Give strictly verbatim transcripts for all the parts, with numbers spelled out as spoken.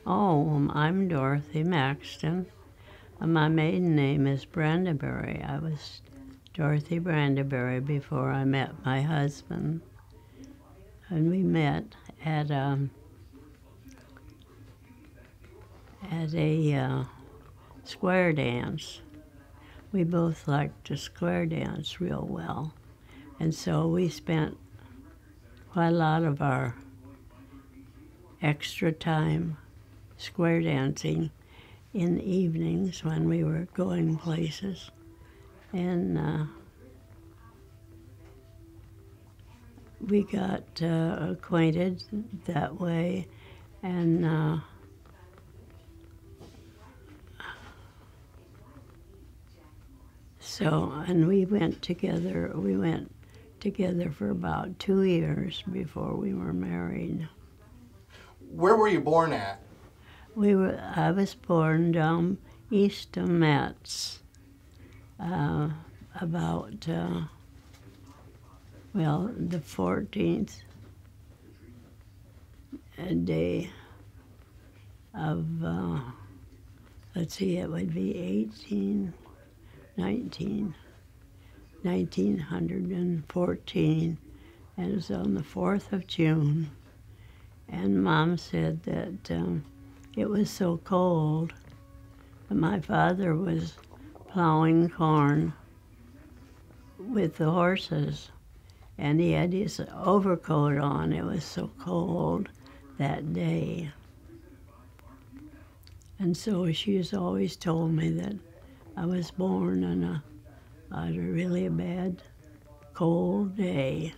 Oh, um, I'm Dorothy Maxton. Uh, My maiden name is Brandenberry. I was Dorothy Brandenberry before I met my husband. And we met at um, at a uh, square dance. We both liked to square dance real well. And so we spent quite a lot of our extra time square dancing in the evenings when we were going places. And uh, we got uh, acquainted that way. And uh, so, and we went together, we went together for about two years before we were married. Where were you born at? We were, I was born down east of Metz, uh, about, uh, well, the fourteenth day of, uh, let's see, it would be eighteen, nineteen, nineteen fourteen, and it was on the fourth of June. And Mom said that um, it was so cold. And my father was plowing corn with the horses, and he had his overcoat on. It was so cold that day. And so she's always told me that I was born on a, on a really bad, cold day.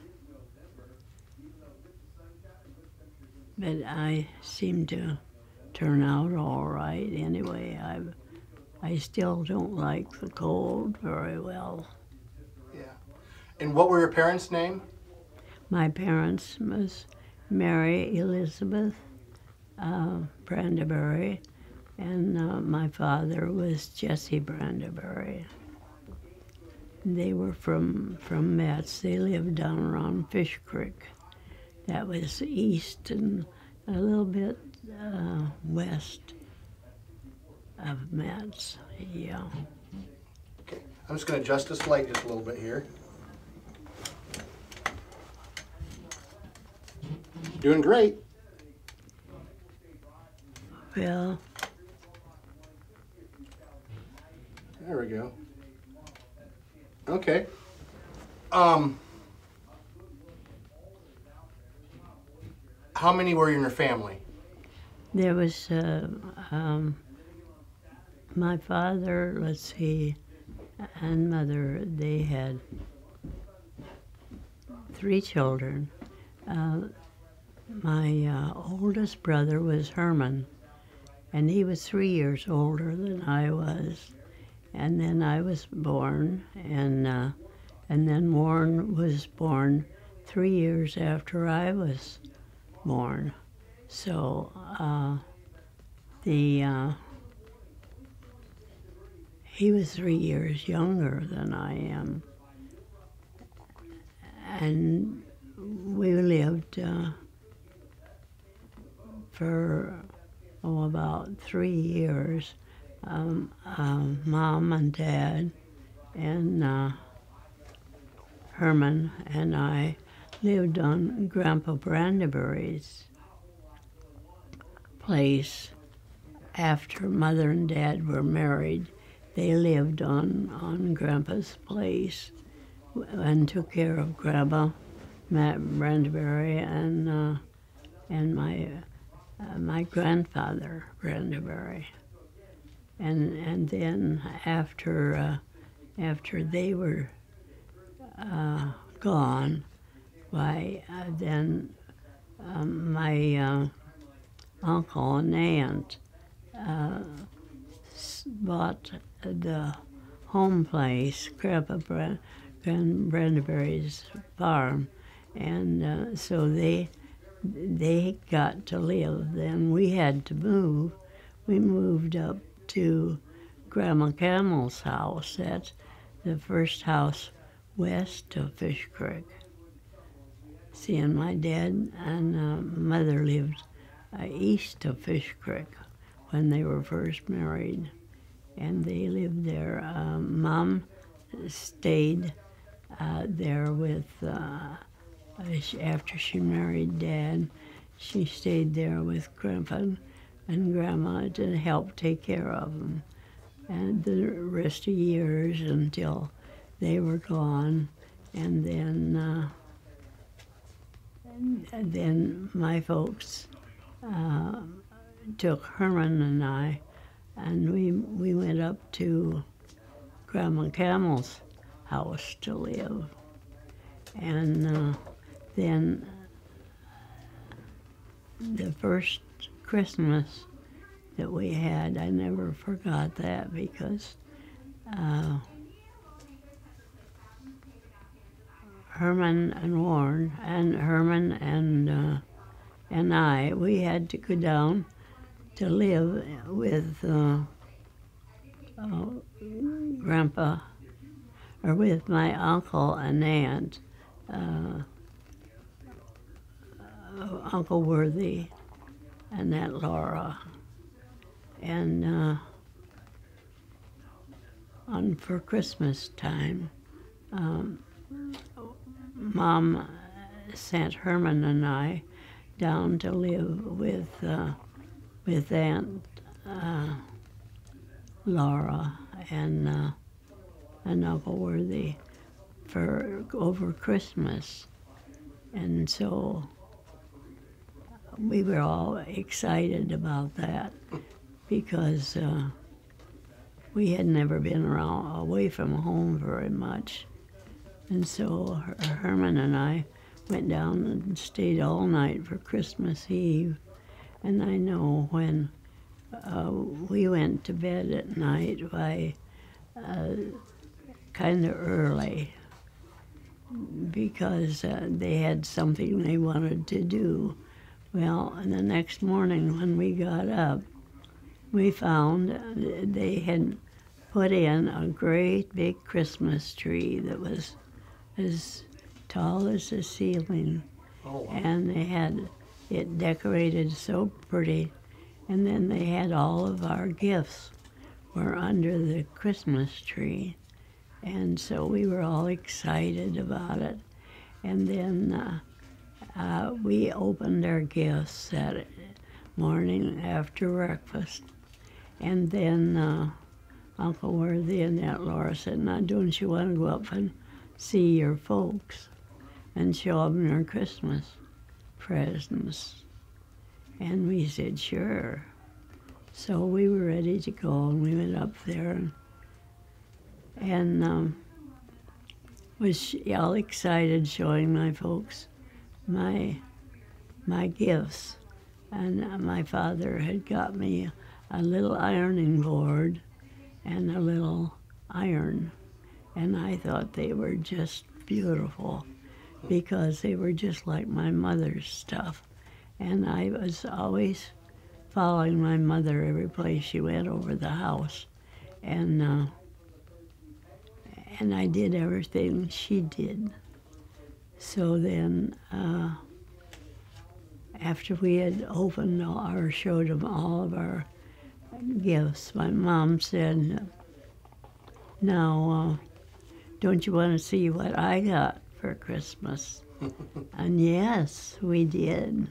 But I seem to turn out all right anyway. I, I still don't like the cold very well. Yeah. And what were your parents' name? My parents was Mary Elizabeth uh, Brandenberry, and uh, my father was Jesse Brandenberry. They were from, from Metz. They lived down around Fish Creek. That was east and a little bit uh, west of Metz, yeah. Okay. I'm just going to adjust this light just a little bit here. Doing great. Well, there we go. Okay. Um, how many were in your family? there was uh, um, my father, let's see, and mother, they had three children. Uh, my uh, oldest brother was Herman, and he was three years older than I was. And then I was born, and uh, and then Warren was born three years after I was born. So uh, the uh, he was three years younger than I am, and we lived uh, for oh about three years. Um, um, Mom and Dad and uh, Herman and I lived on Grandpa Brandenberry's place. After Mother and Dad were married, they lived on, on Grandpa's place and took care of Grandpa Matt Brandenberry and uh, and my uh, my grandfather Brandenberry. And and then after uh, after they were uh, gone, why uh, then um, my uh, uncle and aunt uh, bought the home place, Grandpa Brand, Grand Brandenberry's farm, and uh, so they they got to live. Then we had to move. We moved up to Grandma Camel's house. That's the first house west of Fish Creek. See, and my dad and uh, mother lived uh, east of Fish Creek when they were first married, and they lived there. Um, Mom stayed uh, there with, uh, after she married Dad, she stayed there with Grandpa and Grandma to help take care of them. And the rest of years until they were gone, and then uh, and then my folks uh, took Herman and I, and we we went up to Grandma Camel's house to live, and uh, then the first Christmas that we had, I never forgot that because uh, Herman and Warren and Herman and uh, and I, we had to go down to live with uh, uh, Grandpa, or with my uncle and aunt, uh, uh, Uncle Worthy and Aunt Laura. And uh, on for Christmas time, um, Mom sent Herman and I down to live with uh, with Aunt uh, Laura and uh, and Uncle Worthy for over Christmas, and so we were all excited about that because uh, we had never been around away from home very much. And so Her- Herman and I went down and stayed all night for Christmas Eve. And I know when uh, we went to bed at night by uh, kind of early because uh, they had something they wanted to do. Well, and the next morning when we got up, we found they had put in a great big Christmas tree that was as tall as the ceiling. Oh, wow. And they had it decorated so pretty. And then they had all of our gifts were under the Christmas tree. And so we were all excited about it. And then uh, uh, we opened our gifts that morning after breakfast. And then uh, Uncle Worthy and Aunt Laura said, "Now, don't you want to go up and see your folks and show them their Christmas presents?" And we said, "Sure." So we were ready to go, and we went up there and, and um, was all excited showing my folks my my gifts. And uh, my father had got me a little ironing board and a little iron, and I thought they were just beautiful because they were just like my mother's stuff. And I was always following my mother every place she went over the house, and uh, and I did everything she did. So then, uh, after we had opened all, or showed them all of our gifts, my mom said, "Now, uh, don't you want to see what I got for Christmas?" And yes, we did.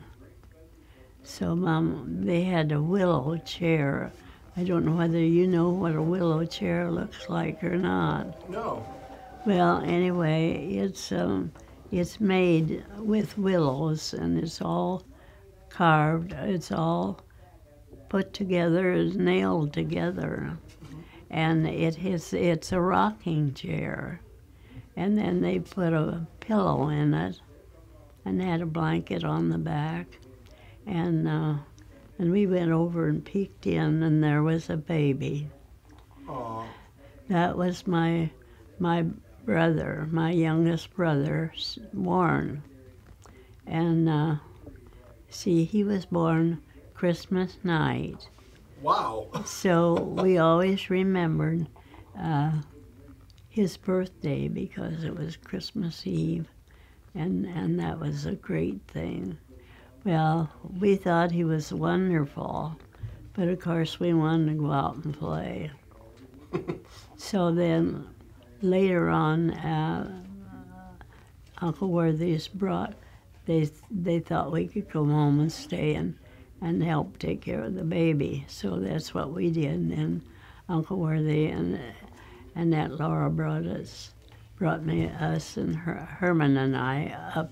So, Mom, they had a willow chair. I don't know whether you know what a willow chair looks like or not. No. Well, anyway, it's um, it's made with willows, and it's all carved. It's all put together, is nailed together, and it is it's a rocking chair. And then they put a pillow in it, and had a blanket on the back. And uh, and we went over and peeked in, and there was a baby. Aw. That was my my brother, my youngest brother, Warren. And uh, see, he was born Christmas night. Wow. So we always remembered uh, his birthday because it was Christmas Eve, and, and that was a great thing. Well, we thought he was wonderful, but of course we wanted to go out and play. So then later on, uh, Uncle Worthy's brought, they they thought we could come home and stay and, and help take care of the baby. So that's what we did. And then Uncle Worthy and and Aunt Laura brought us, brought me, us and her, Herman and I up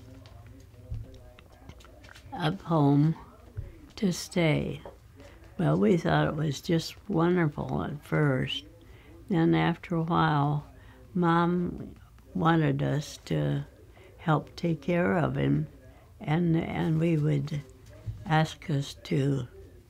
up home to stay. Well, we thought it was just wonderful at first. Then after a while, Mom wanted us to help take care of him, and and we would ask us to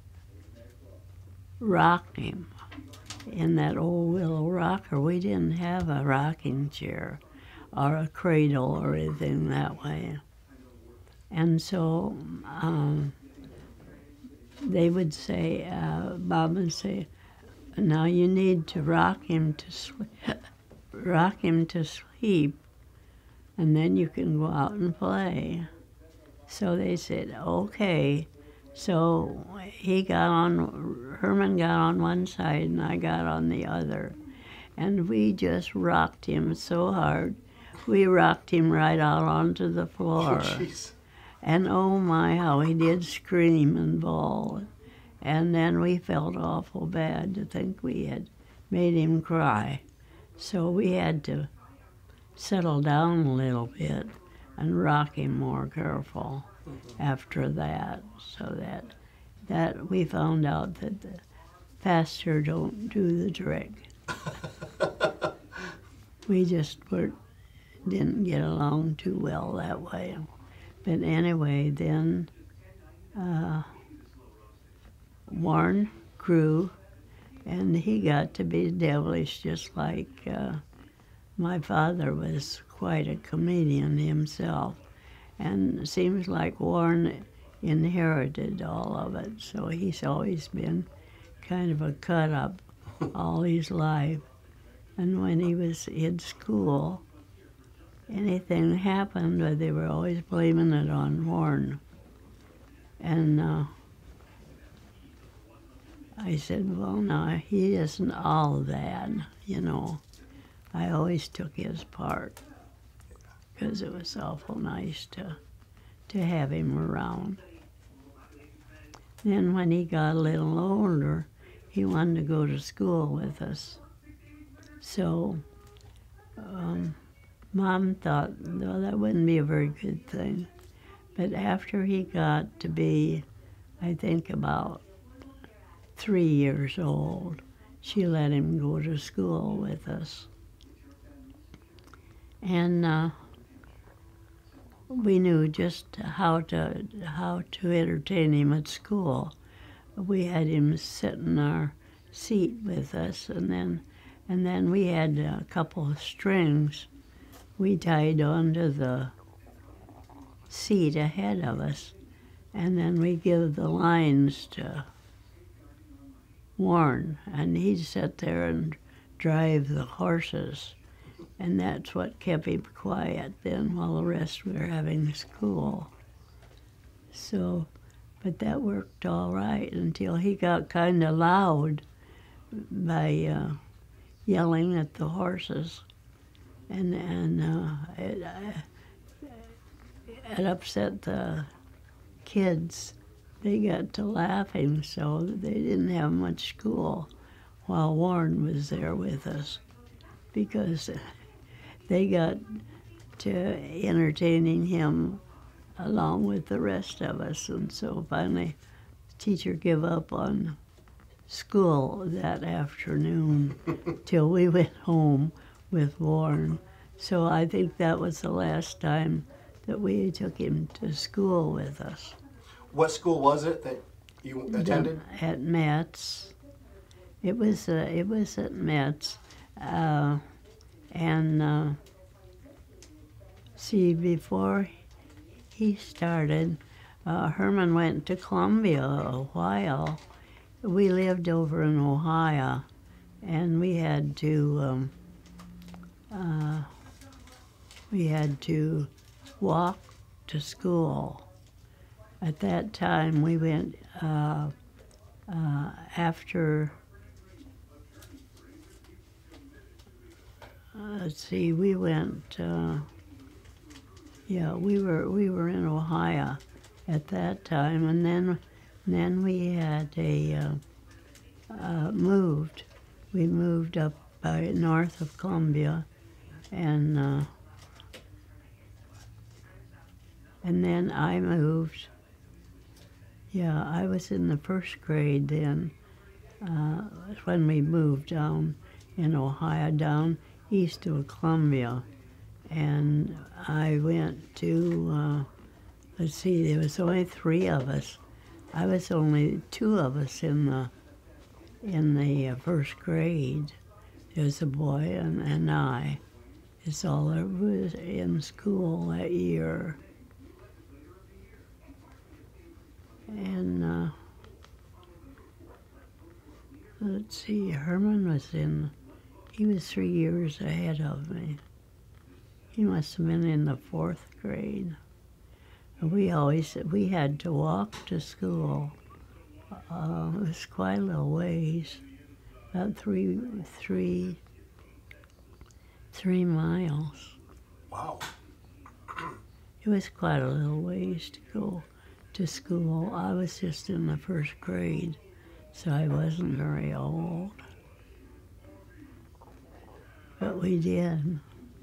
rock him in that old willow rocker. We didn't have a rocking chair or a cradle or anything that way. And so um, they would say, uh, Bob would say, now you need to rock him to sleep, rock him to sleep, and then you can go out and play. So they said, okay. So he got on, Herman got on one side and I got on the other. And we just rocked him so hard. We rocked him right out onto the floor. Oh, jeez. And oh my, how he did scream and bawl. And then we felt awful bad to think we had made him cry. So we had to settle down a little bit and rock him more careful mm-hmm. after that. So that that we found out that the faster don't do the trick. We just were, didn't get along too well that way. But anyway, then uh, Warren grew, and he got to be devilish, just like uh, my father was quite a comedian himself. And it seems like Warren inherited all of it, so he's always been kind of a cut-up all his life. And when he was in school, anything happened, but they were always blaming it on Warren. And uh, I said, well, no, he isn't all that, you know. I always took his part because it was awful nice to, to have him around. Then when he got a little older, he wanted to go to school with us. So um, Mom thought, well, that wouldn't be a very good thing. But after he got to be, I think, about three years old, she let him go to school with us. And uh, we knew just how to how to entertain him at school. We had him sit in our seat with us, and then and then we had a couple of strings we tied onto the seat ahead of us, and then we give the lines to Warren, and he'd sit there and drive the horses, and that's what kept him quiet then while the rest were having school. So, but that worked all right until he got kind of loud by uh, yelling at the horses, and and uh, it, uh, it upset the kids. They got to laughing, so they didn't have much school while Warren was there with us, because they got to entertaining him along with the rest of us. And so finally, the teacher gave up on school that afternoon till we went home with Warren. So I think that was the last time that we took him to school with us. What school was it that you attended? The, at Metz. It was uh, it was at Metz, uh, and uh, see, before he started, uh, Herman went to Columbia a while. We lived over in Ohio, and we had to um, uh, we had to walk to school. at that time we went uh, uh, after. Uh, let's see, we went. Uh, yeah, we were we were in Ohio at that time, and then then we had a uh, uh, moved. We moved up by north of Columbia, and uh, and then I moved. Yeah, I was in the first grade then uh, when we moved down in Ohio, down east of Columbia, and I went to. Uh, let's see, there was only three of us. I was only two of us in the in the uh, first grade. There was a boy and, and I. It's all that was in school that year. And uh, let's see, Herman was in, he was three years ahead of me. He must have been in the fourth grade. We always, we had to walk to school. Uh, it was quite a little ways, about three, three, three miles. Wow. It was quite a little ways to go to school. I was just in the first grade, so I wasn't very old. But we did.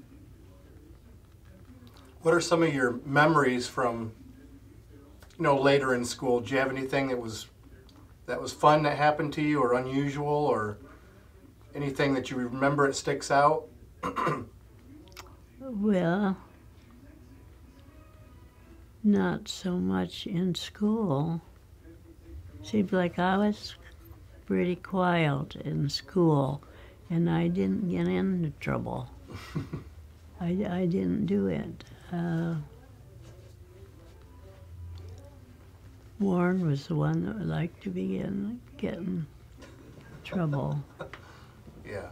What are some of your memories from, you know, later in school? Do you have anything that was that was fun that happened to you, or unusual, or anything that you remember that sticks out? Well, not so much in school. Seems like I was pretty quiet in school, and I didn't get into trouble. I, I didn't do it. Uh, Warren was the one that would like to begin getting trouble, Yeah.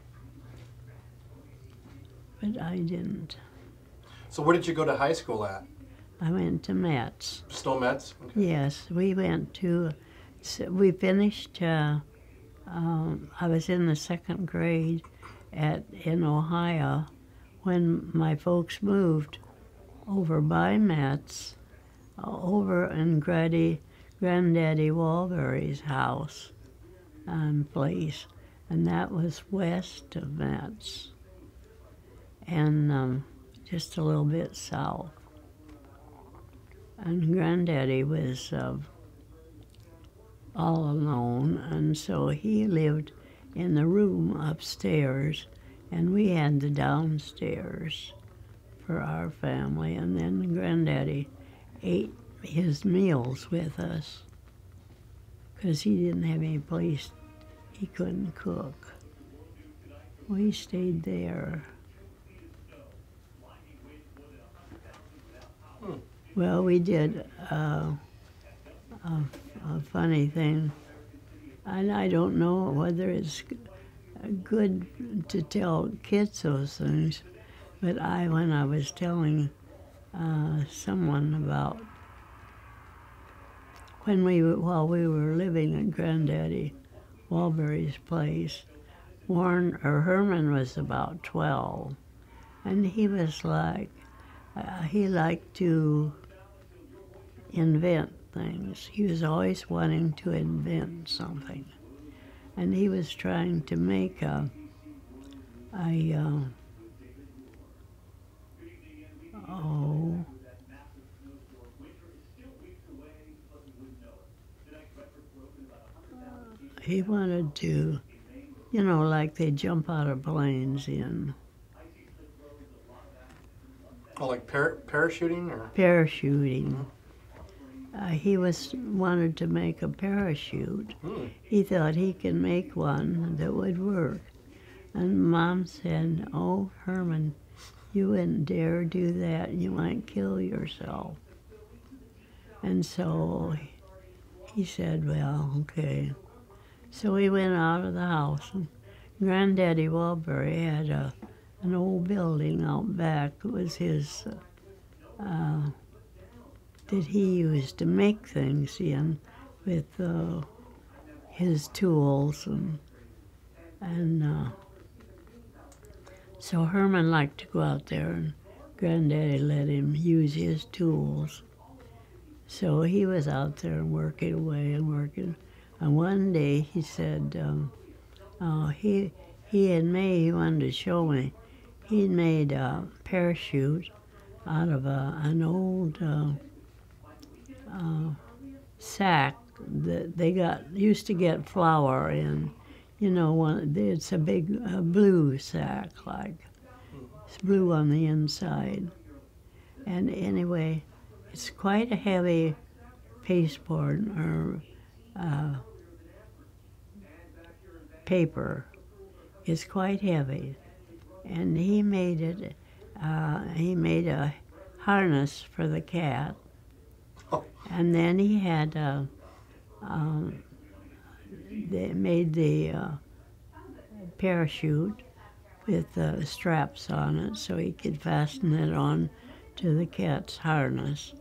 but I didn't. So where did you go to high school at? I went to Metz. Still Metz? Okay. Yes, we went to, so we finished, uh, um, I was in the second grade at in Ohio when my folks moved over by Metz, uh, over in Granddaddy, Granddaddy Walberry's house and place, and that was west of Metz, and um, just a little bit south. And Granddaddy was uh, all alone, and so he lived in the room upstairs, and we had the downstairs for our family. And then Granddaddy ate his meals with us because he didn't have any place, he couldn't cook. We stayed there. Hmm. Well, we did uh, a, a funny thing, and I don't know whether it's good to tell kids those things, but I, when I was telling uh, someone about when we, while we were living at Granddaddy Walberry's place, Warren or Herman was about twelve, and he was like, uh, he liked to invent things. He was always wanting to invent something. And he was trying to make a, a uh, oh, he wanted to, you know, like they jump out of planes in. Oh, like par parachuting or? Parachuting. Mm-hmm. Uh, he was wanted to make a parachute. Hmm. He thought he could make one that would work. And Mom said, "Oh, Herman, you wouldn't dare do that. You might kill yourself." And so he said, "Well, okay." So we went out of the house, and Granddaddy Walberry had a, an old building out back. It was his uh, that he used to make things in with uh, his tools. And, and uh, so Herman liked to go out there, and Granddaddy let him use his tools. So he was out there working away and working. And one day he said, um, oh, he, he had made, he wanted to show me, he'd made a parachute out of a, an old uh, uh, sack that they got used to get flour in. You know, one, it's a big uh, blue sack, like it's blue on the inside. And anyway, it's quite a heavy pasteboard or uh, paper. It's quite heavy, and he made it. Uh, he made a harness for the cat, and then he had a. Um, they made the uh, parachute with uh, straps on it so he could fasten it on to the cat's harness.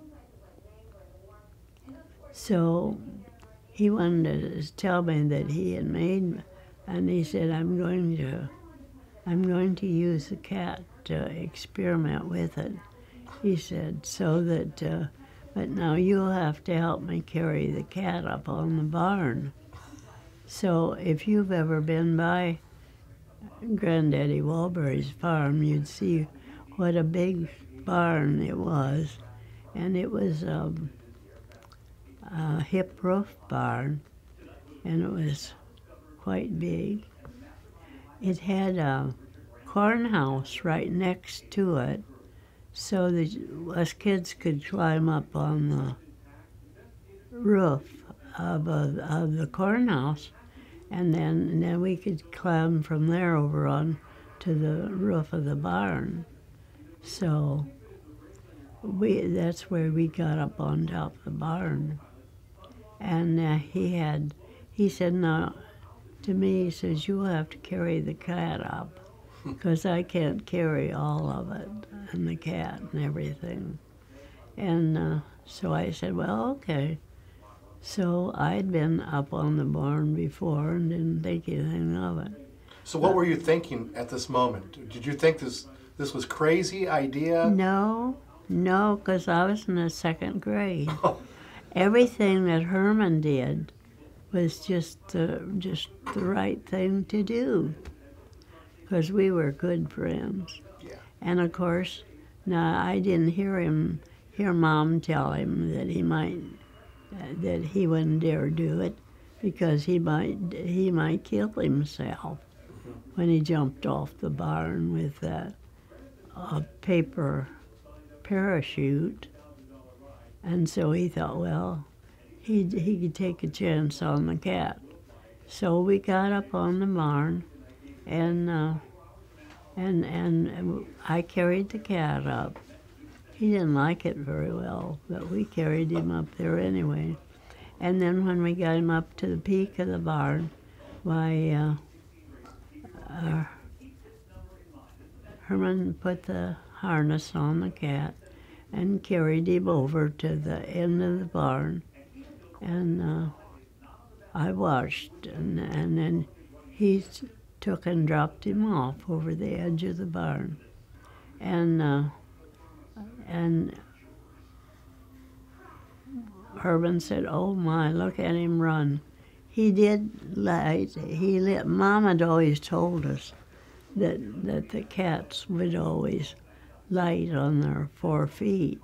So he wanted to tell me that he had made, and he said, I'm going to, I'm going to use the cat to experiment with it. He said, so that, uh, but now you'll have to help me carry the cat up on the barn. So if you've ever been by Granddaddy Walbury's farm, you'd see what a big barn it was. And it was um, a hip roof barn, and it was quite big. It had a corn house right next to it, so that us kids could climb up on the roof of, a, of the corn house, and then, and then we could climb from there over on to the roof of the barn. So we that's where we got up on top of the barn. And uh, he had, he said, no, to me, he says, you'll have to carry the cat up, because I can't carry all of it, and the cat and everything. And uh, so I said, well, okay. So I'd been up on the barn before and didn't think anything of it. So what were you thinking at this moment? Did you think this this was crazy idea? No, no, because I was in the second grade. Everything that Herman did was just uh, just the right thing to do, because we were good friends. Yeah. And of course, now I didn't hear him hear Mom tell him that he might uh, that he wouldn't dare do it, because he might he might kill himself mm-hmm. when he jumped off the barn with that uh, paper parachute. And so he thought, well, he he could take a chance on the cat. So we got up on the barn, and uh, and and I carried the cat up. He didn't like it very well, but we carried him up there anyway. And then when we got him up to the peak of the barn, why, uh, uh, Herman put the harness on the cat and carried him over to the end of the barn. And uh, I watched, and, and then he took and dropped him off over the edge of the barn. And uh, and Herman said, oh my, look at him run. He did light, he lit, Mom had always told us that, that the cats would always light on their four feet.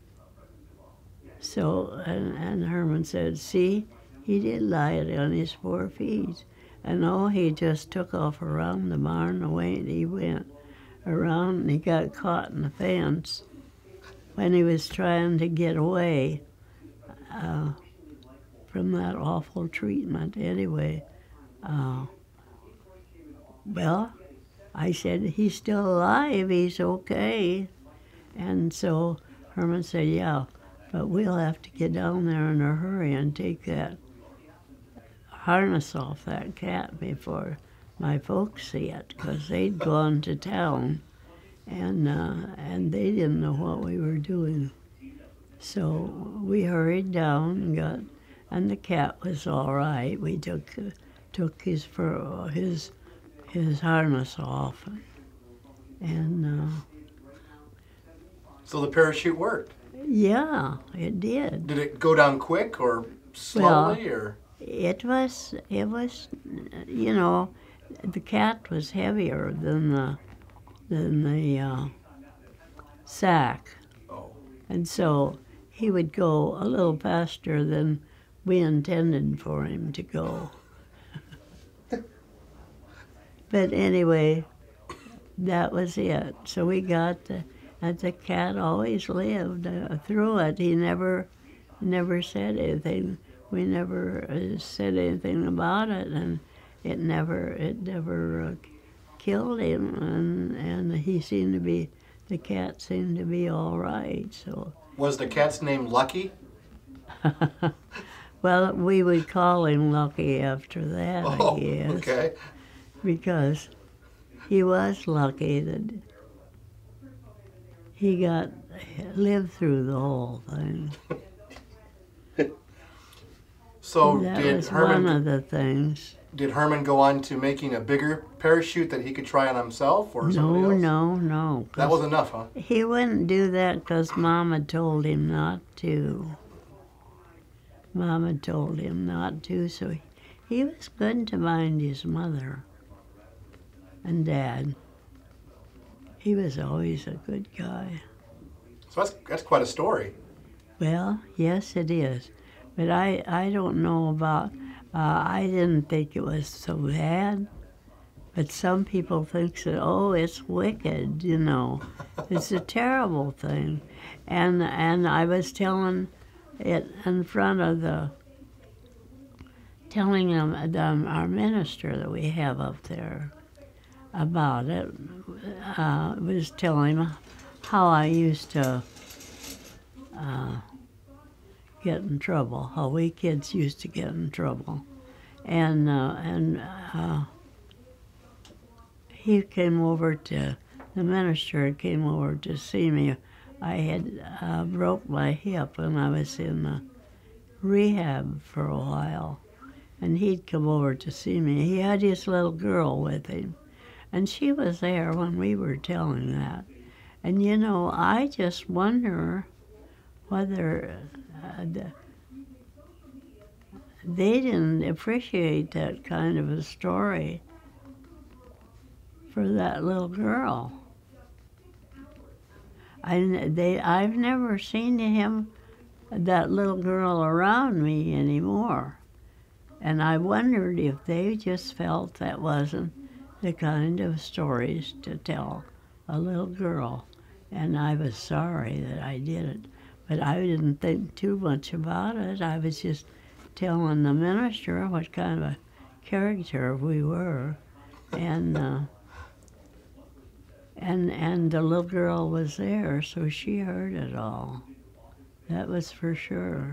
So, and, and Herman said, see, he did light on his four feet. And oh, he just took off around the barn, away he went around, and he got caught in the fence when he was trying to get away uh, from that awful treatment. Anyway, uh, well, I said, he's still alive, he's okay. And so Herman said, yeah, but we'll have to get down there in a hurry and take that harness off that cat before my folks see it, because they'd gone to town, and uh, and they didn't know what we were doing. So we hurried down and got, and the cat was all right. We took took his fur, his his harness off, and uh, So the parachute worked. yeah, it did. Did it go down quick or slowly, or? It was it was, you know, the cat was heavier than the than the uh, sack, Oh. and so he would go a little faster than we intended for him to go. But anyway, that was it. So we got, the, and the cat always lived uh, through it. He never, never said anything. We never uh, said anything about it, and it never, it never uh, killed him. And and he seemed to be, the cat seemed to be all right. So. Was the cat's name Lucky? Well, we would call him Lucky after that, Oh, I guess. okay. Because he was lucky that he got lived through the whole thing. So that did was Herman one of the things. did Herman go on to making a bigger parachute that he could try on himself or somebody No, else? no, no. That was enough, huh? He wouldn't do that because Mama told him not to. Mama told him not to, so he, he was good to mind his mother and Dad. He was always a good guy. So that's that's quite a story. Well, yes, it is. But I, I don't know about, uh, I didn't think it was so bad. But some people think that, oh, it's wicked, you know. It's a terrible thing. And and I was telling it in front of the, telling them, um, our minister that we have up there about it. Uh, was telling him how I used to uh, get in trouble, how we kids used to get in trouble. And, uh, and uh, he came over to, the minister came over to see me. I had uh, broke my hip and I was in uh, rehab for a while. And he'd come over to see me. He had his little girl with him. And she was there when we were telling that. And you know, I just wonder whether uh, the, they didn't appreciate that kind of a story for that little girl. I, they, I've never seen him, that little girl around me anymore. And I wondered if they just felt that wasn't the kind of stories to tell a little girl. And I was sorry that I did it. But I didn't think too much about it. I was just telling the minister what kind of a character we were. And uh, and and the little girl was there, so she heard it all. That was for sure.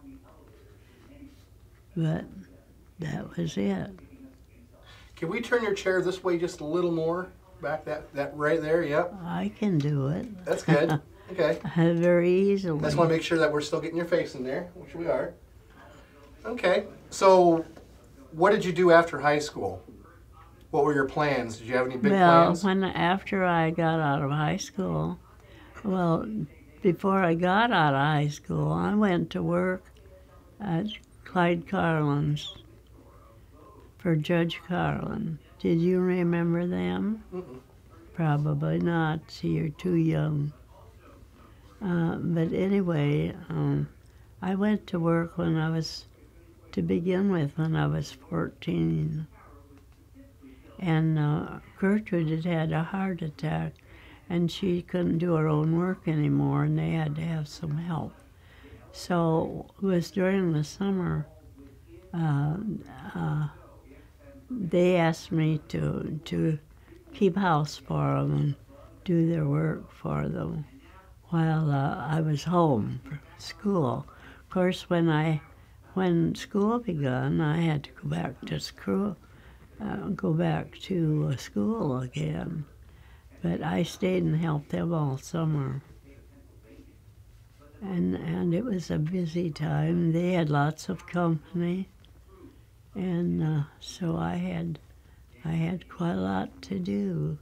But that was it. Can we turn your chair this way just a little more? Back that, that right there, yep. I can do it. That's good. Okay. Very easily. I just want to make sure that we're still getting your face in there, which we are. Okay. So what did you do after high school? What were your plans? Did you have any big well, plans? when after I got out of high school, well, before I got out of high school, I went to work at Clyde Carlin's for Judge Carlin. Did you remember them? Mm-mm. Probably not. See, you're too young. Uh, but anyway, um, I went to work when I was, to begin with, when I was fourteen. And uh, Gertrude had had a heart attack, and she couldn't do her own work anymore, and they had to have some help. So it was during the summer, uh, uh, they asked me to to keep house for them and do their work for them while uh, I was home from school. Of course, when I when school began, I had to go back to school, uh, go back to uh, school again. But I stayed and helped them all summer. and and it was a busy time. They had lots of company, and uh, so I had I had quite a lot to do.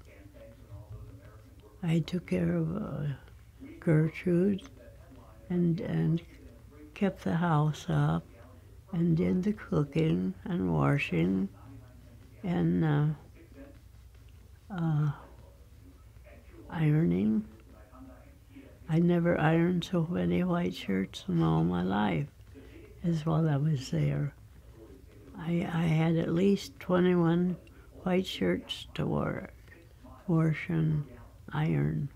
I took care of uh, Gertrude, and and kept the house up, and did the cooking and washing, and uh, uh, ironing. I never ironed so many white shirts in all my life as while I was there. I, I had at least twenty-one white shirts to work, wash and iron.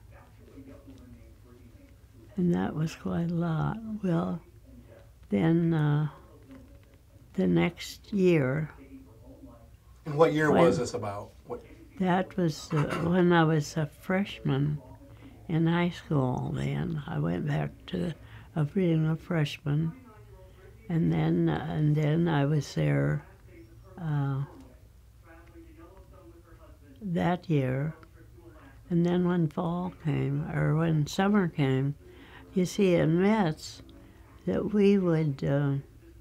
And that was quite a lot. Well, then uh, the next year. And what year when, was this about? What? That was uh, when I was a freshman in high school then. I went back to uh, being a freshman. And then, uh, and then I was there uh, that year. And then when fall came, or when summer came, you see in Metz that we would, uh,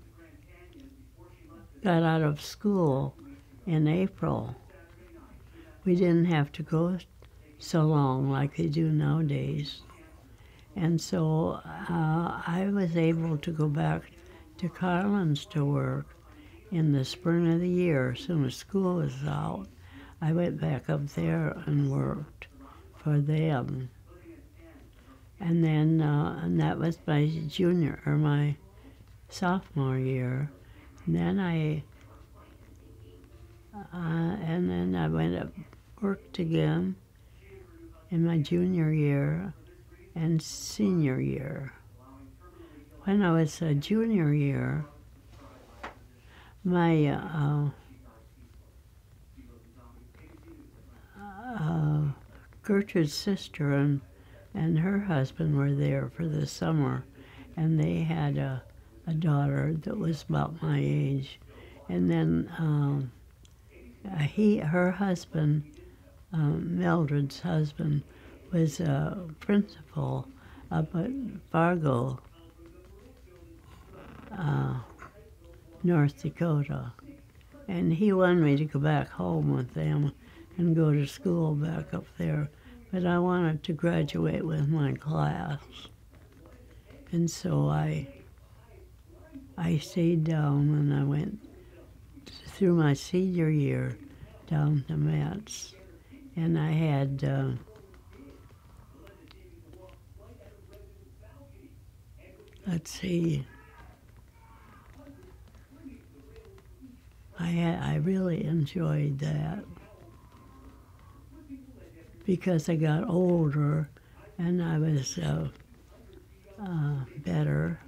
got out of school in April. We didn't have to go so long like they do nowadays. And so uh, I was able to go back to Carlin's to work in the spring of the year. As soon as school was out, I went back up there and worked for them. And then, uh, and that was my junior, or my sophomore year. And then I, uh, and then I went up, worked again in my junior year and senior year. When I was a junior year, my uh, uh, Gertrude's sister and, and her husband were there for the summer, and they had a, a daughter that was about my age. And then um, he, her husband, um, Mildred's husband, was a principal up at Fargo, uh, North Dakota. And he wanted me to go back home with them and go to school back up there. But I wanted to graduate with my class. And so I I stayed down, and I went through my senior year down to Metz. And I had uh, let's see, I had, I really enjoyed that because I got older and I was uh, uh, better.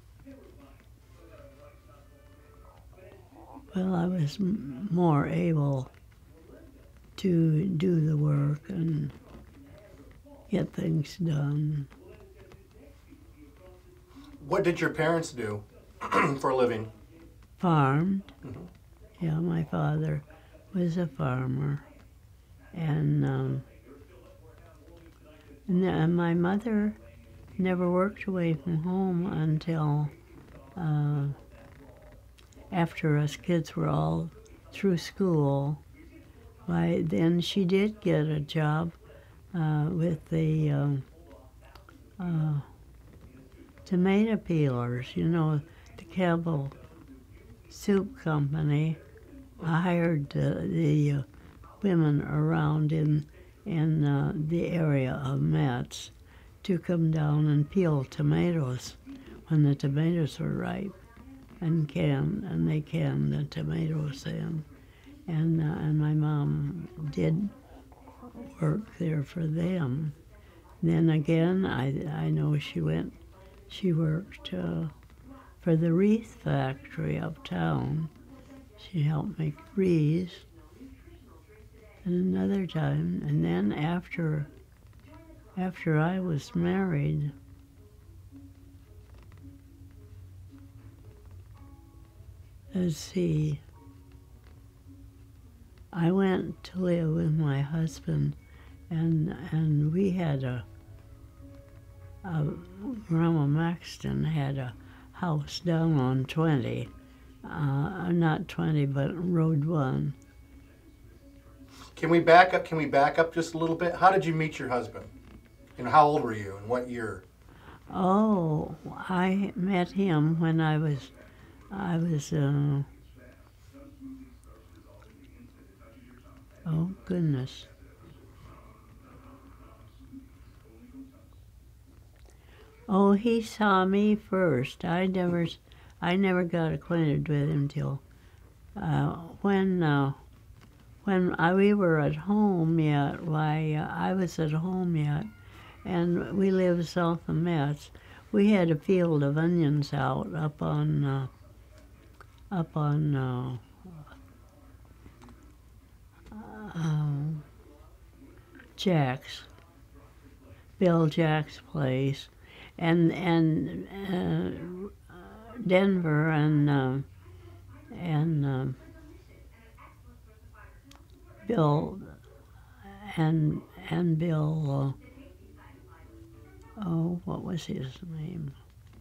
Well, I was m- more able to do the work and get things done. What did your parents do for a living? Farmed. Mm-hmm. Yeah, my father was a farmer. And, um, and, and my mother never worked away from home until uh, after us kids were all through school. Why, then she did get a job uh, with the um, uh, tomato peelers, you know, the Campbell Soup Company. I hired uh, the uh, women around in in uh, the area of Metz to come down and peel tomatoes when the tomatoes were ripe, and can and they canned the tomatoes then. And uh, and my mom did work there for them. Then again, I I know she went, she worked uh, for the wreath factory uptown. She helped make wreaths. And another time, and then after after I was married, let's see, I went to live with my husband, and and we had a uh, Grandma Maxton had a house down on twenty, uh, not twenty, but Road one. Can we back up? Can we back up just a little bit? How did you meet your husband? And how old were you? And what year? Oh, I met him when I was, I was, uh, oh goodness. Oh, he saw me first. I never, I never got acquainted with him till uh, when, uh, when I, we were at home yet. Why, uh, I was at home yet, and we lived south of Metz. We had a field of onions out up on, uh, up on uh, um, Jack's, Bill Jack's place, and and uh, Denver and uh, and uh, Bill and and Bill. Uh, oh, what was his name?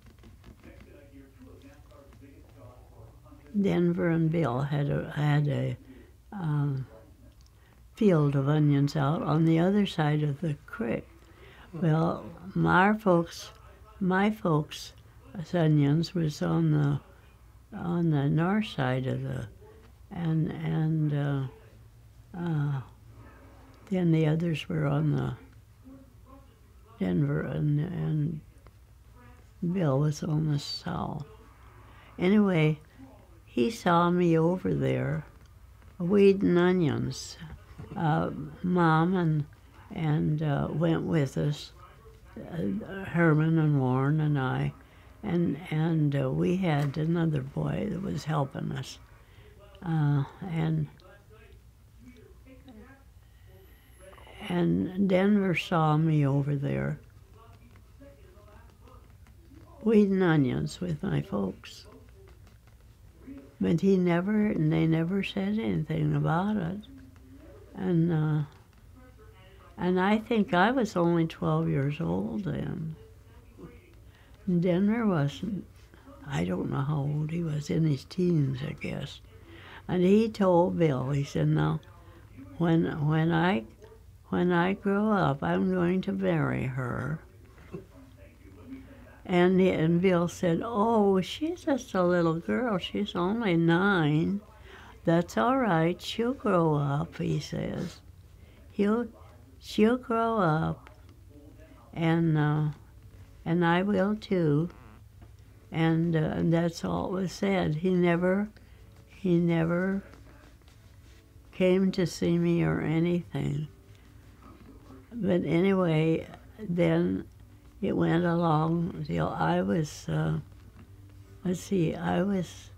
Denver and Bill had a had a um, field of onions out on the other side of the creek. Well, my folks, my folks' onions was on the on the north side of the, and and uh, uh, then the others were on the Denver, and and Bill was on the south. Anyway, he saw me over there, weeding onions. Uh, Mom and and uh, went with us, uh, Herman and Warren and I, and and uh, we had another boy that was helping us, uh, and and Denver saw me over there weeding onions with my folks, but he never, and they never said anything about it, and. Uh, And I think I was only twelve years old then. Denver wasn't, I don't know how old he was, in his teens, I guess. And he told Bill, he said, now, when when I when I grow up, I'm going to marry her. And, he, and Bill said, oh, she's just a little girl. She's only nine. That's all right. She'll grow up, he says. He'll... She'll grow up, and uh, and I will too, and, uh, and that's all it was said. He never, he never came to see me or anything. But anyway, then it went along till I was, uh, let's see, I was.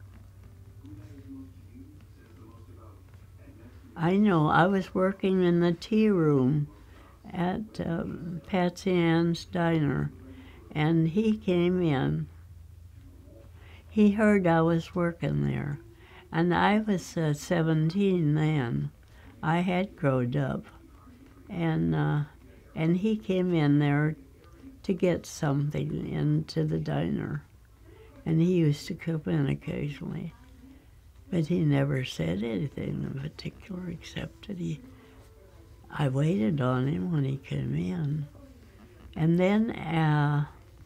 I know, I was working in the tea room at um, Patsy Ann's Diner, and he came in. He heard I was working there, and I was uh, seventeen then. I had grown up, and uh, and he came in there to get something into the diner, and he used to come in occasionally. But he never said anything in particular except that he, I waited on him when he came in. And then, uh,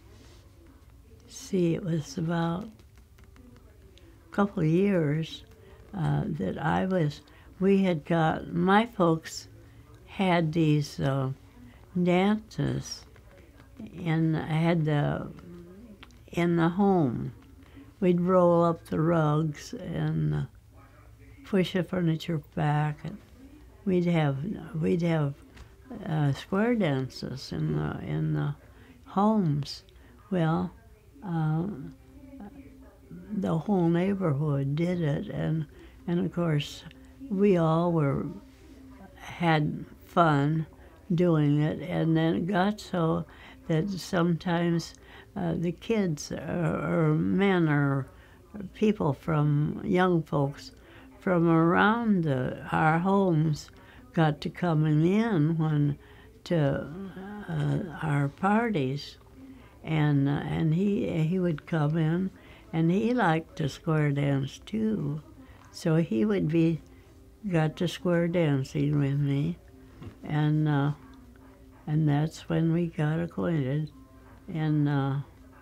see, it was about a couple of years uh, that I was, we had got, my folks had these uh, dances in, had the, in the home. We'd roll up the rugs and uh, push the furniture back. And we'd have we'd have uh, square dances in the in the homes. Well, uh, the whole neighborhood did it, and and of course we all were had fun doing it. And then it got so that sometimes. Uh, the kids or, or men or people from young folks from around the, our homes got to coming in when to uh, our parties, and uh, and he he would come in, and he liked to square dance too, so he would be got to square dancing with me, and uh, and that's when we got acquainted, and uh,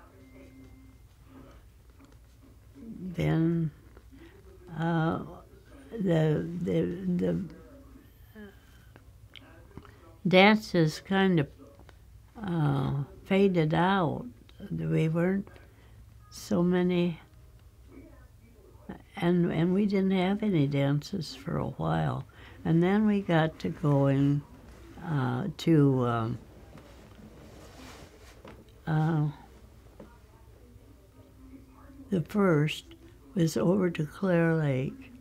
then uh, the the the dances kind of uh, faded out. We weren't so many, and and we didn't have any dances for a while, and then we got to going uh, to um, uh, the first was over to Clear Lake.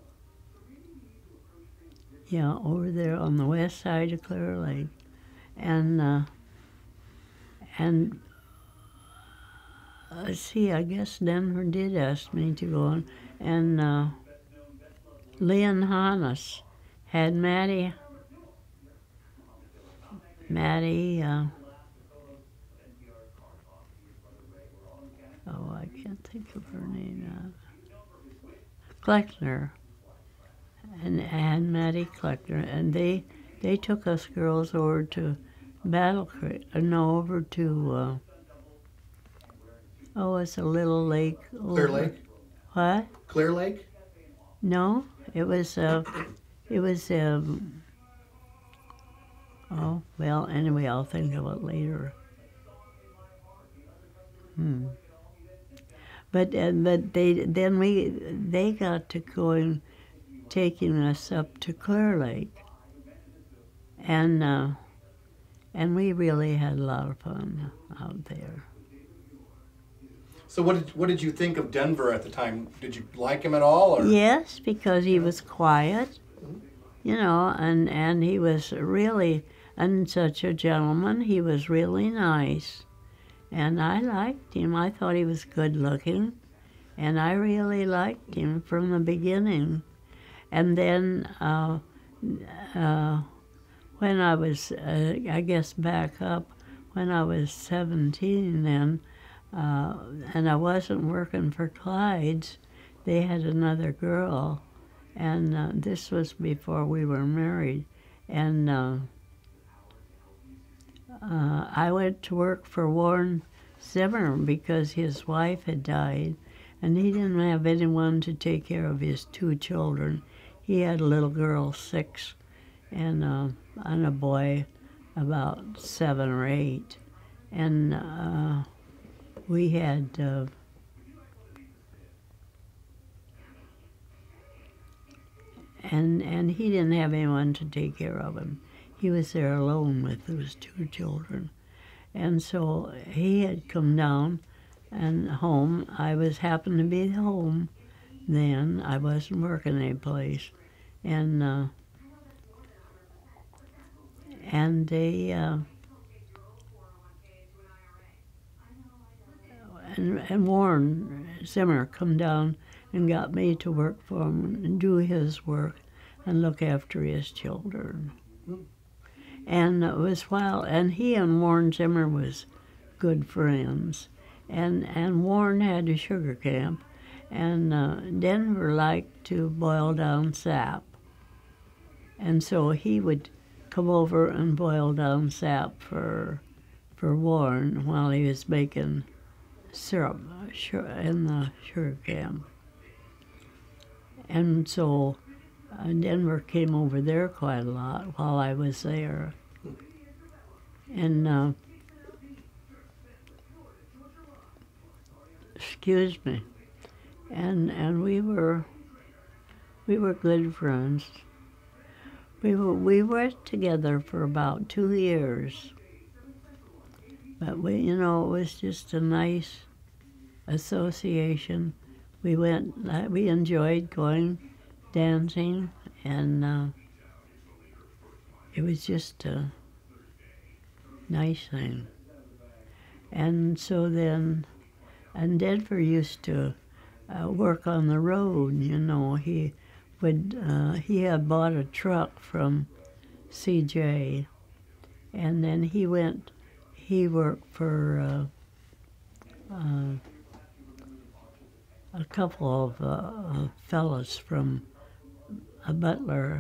Yeah, over there on the west side of Clear Lake, and uh, and uh, see, I guess Denver did ask me to go on, and uh, Leon Hannes had Maddie, Maddie. Uh, oh, I can't think of her name now. Kleckner. And, and Maddie Kleckner, and they they took us girls over to Battle Creek, uh, no, over to, uh, oh, it's a little lake. Clear over, Lake? What? Clear Lake? No, it was, uh, it was, um, oh, well, anyway, I'll think of it later. Hmm. But, uh, but they, then we, they got to going, taking us up to Clear Lake, and uh, and we really had a lot of fun out there. So what did what did you think of Denver at the time? Did you like him at all? Or? Yes, because he was quiet, you know, and and he was really and such a gentleman. He was really nice, and I liked him. I thought he was good looking, and I really liked him from the beginning. And then uh, uh, when I was, uh, I guess back up, when I was seventeen then, uh, and I wasn't working for Clyde's, they had another girl, and uh, this was before we were married, and uh, uh, I went to work for Warren Zimmer because his wife had died, and he didn't have anyone to take care of his two children. He had a little girl, six, and, uh, and a boy about seven or eight. And uh, we had uh, and and he didn't have anyone to take care of him. He was there alone with those two children. And so he had come down and home. I was happened to be home then. I wasn't working any place. And uh, and they uh, and, and Warren Zimmer come down and got me to work for him and do his work and look after his children. And it was while and he and Warren Zimmer was good friends. And and Warren had a sugar camp, and uh, Denver liked to boil down sap. And so he would come over and boil down sap for for Warren while he was making syrup in the sugar camp. And so uh, Denver came over there quite a lot while I was there. And, uh, excuse me, and and we were we were good friends. We were, we worked together for about two years, but we, you know, it was just a nice association. We went, we enjoyed going dancing, and uh, it was just a nice thing. And so then, and Denver used to uh, work on the road, you know, he would, uh, he had bought a truck from C J, and then he went, he worked for uh, uh, a couple of uh, fellas from a butler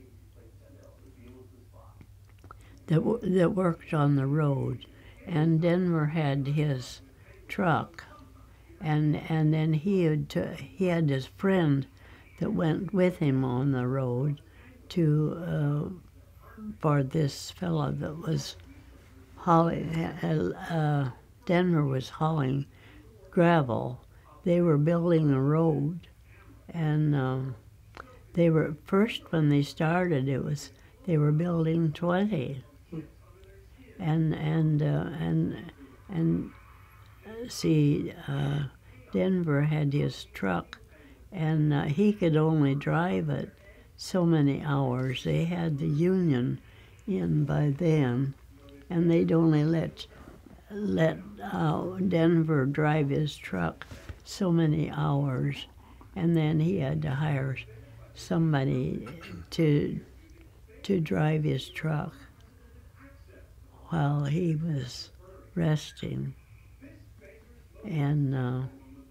that w- that worked on the road, and Denver had his truck, and and then he had to, he had his friend that went with him on the road to uh, for this fella that was hauling. Uh, Denver was hauling gravel. They were building a road, and um, they were first when they started. It was they were building twenty, and and uh, and and uh, see, uh, Denver had his truck, and uh, he could only drive it so many hours. They had the union in by then, and they'd only let let uh, Denver drive his truck so many hours, and then he had to hire somebody to to drive his truck while he was resting. And uh,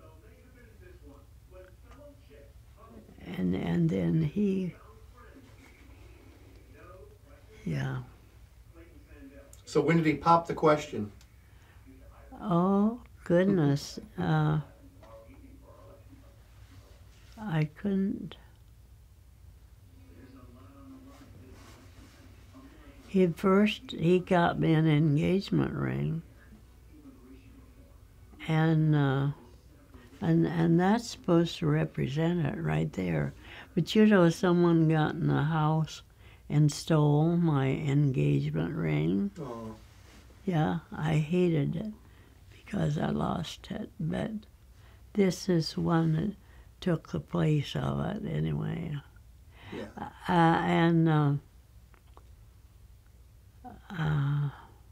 and and then he, yeah. So when did he pop the question? Oh goodness, uh, I couldn't. He first he got me an engagement ring, and uh, and and that's supposed to represent it right there. But you know, someone got in the house and stole my engagement ring. Oh. Yeah, I hated it because I lost it. But this is one that took the place of it anyway. Yeah. Uh, and uh, uh,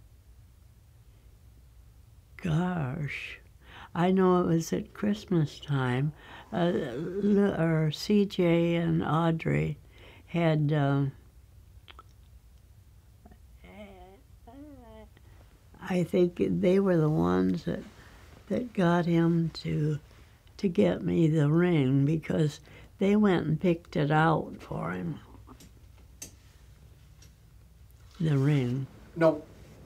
gosh, I know it was at Christmas time. Uh, or C J and Audrey had. Uh, I think they were the ones that that got him to to get me the ring, because they went and picked it out for him. The ring. No.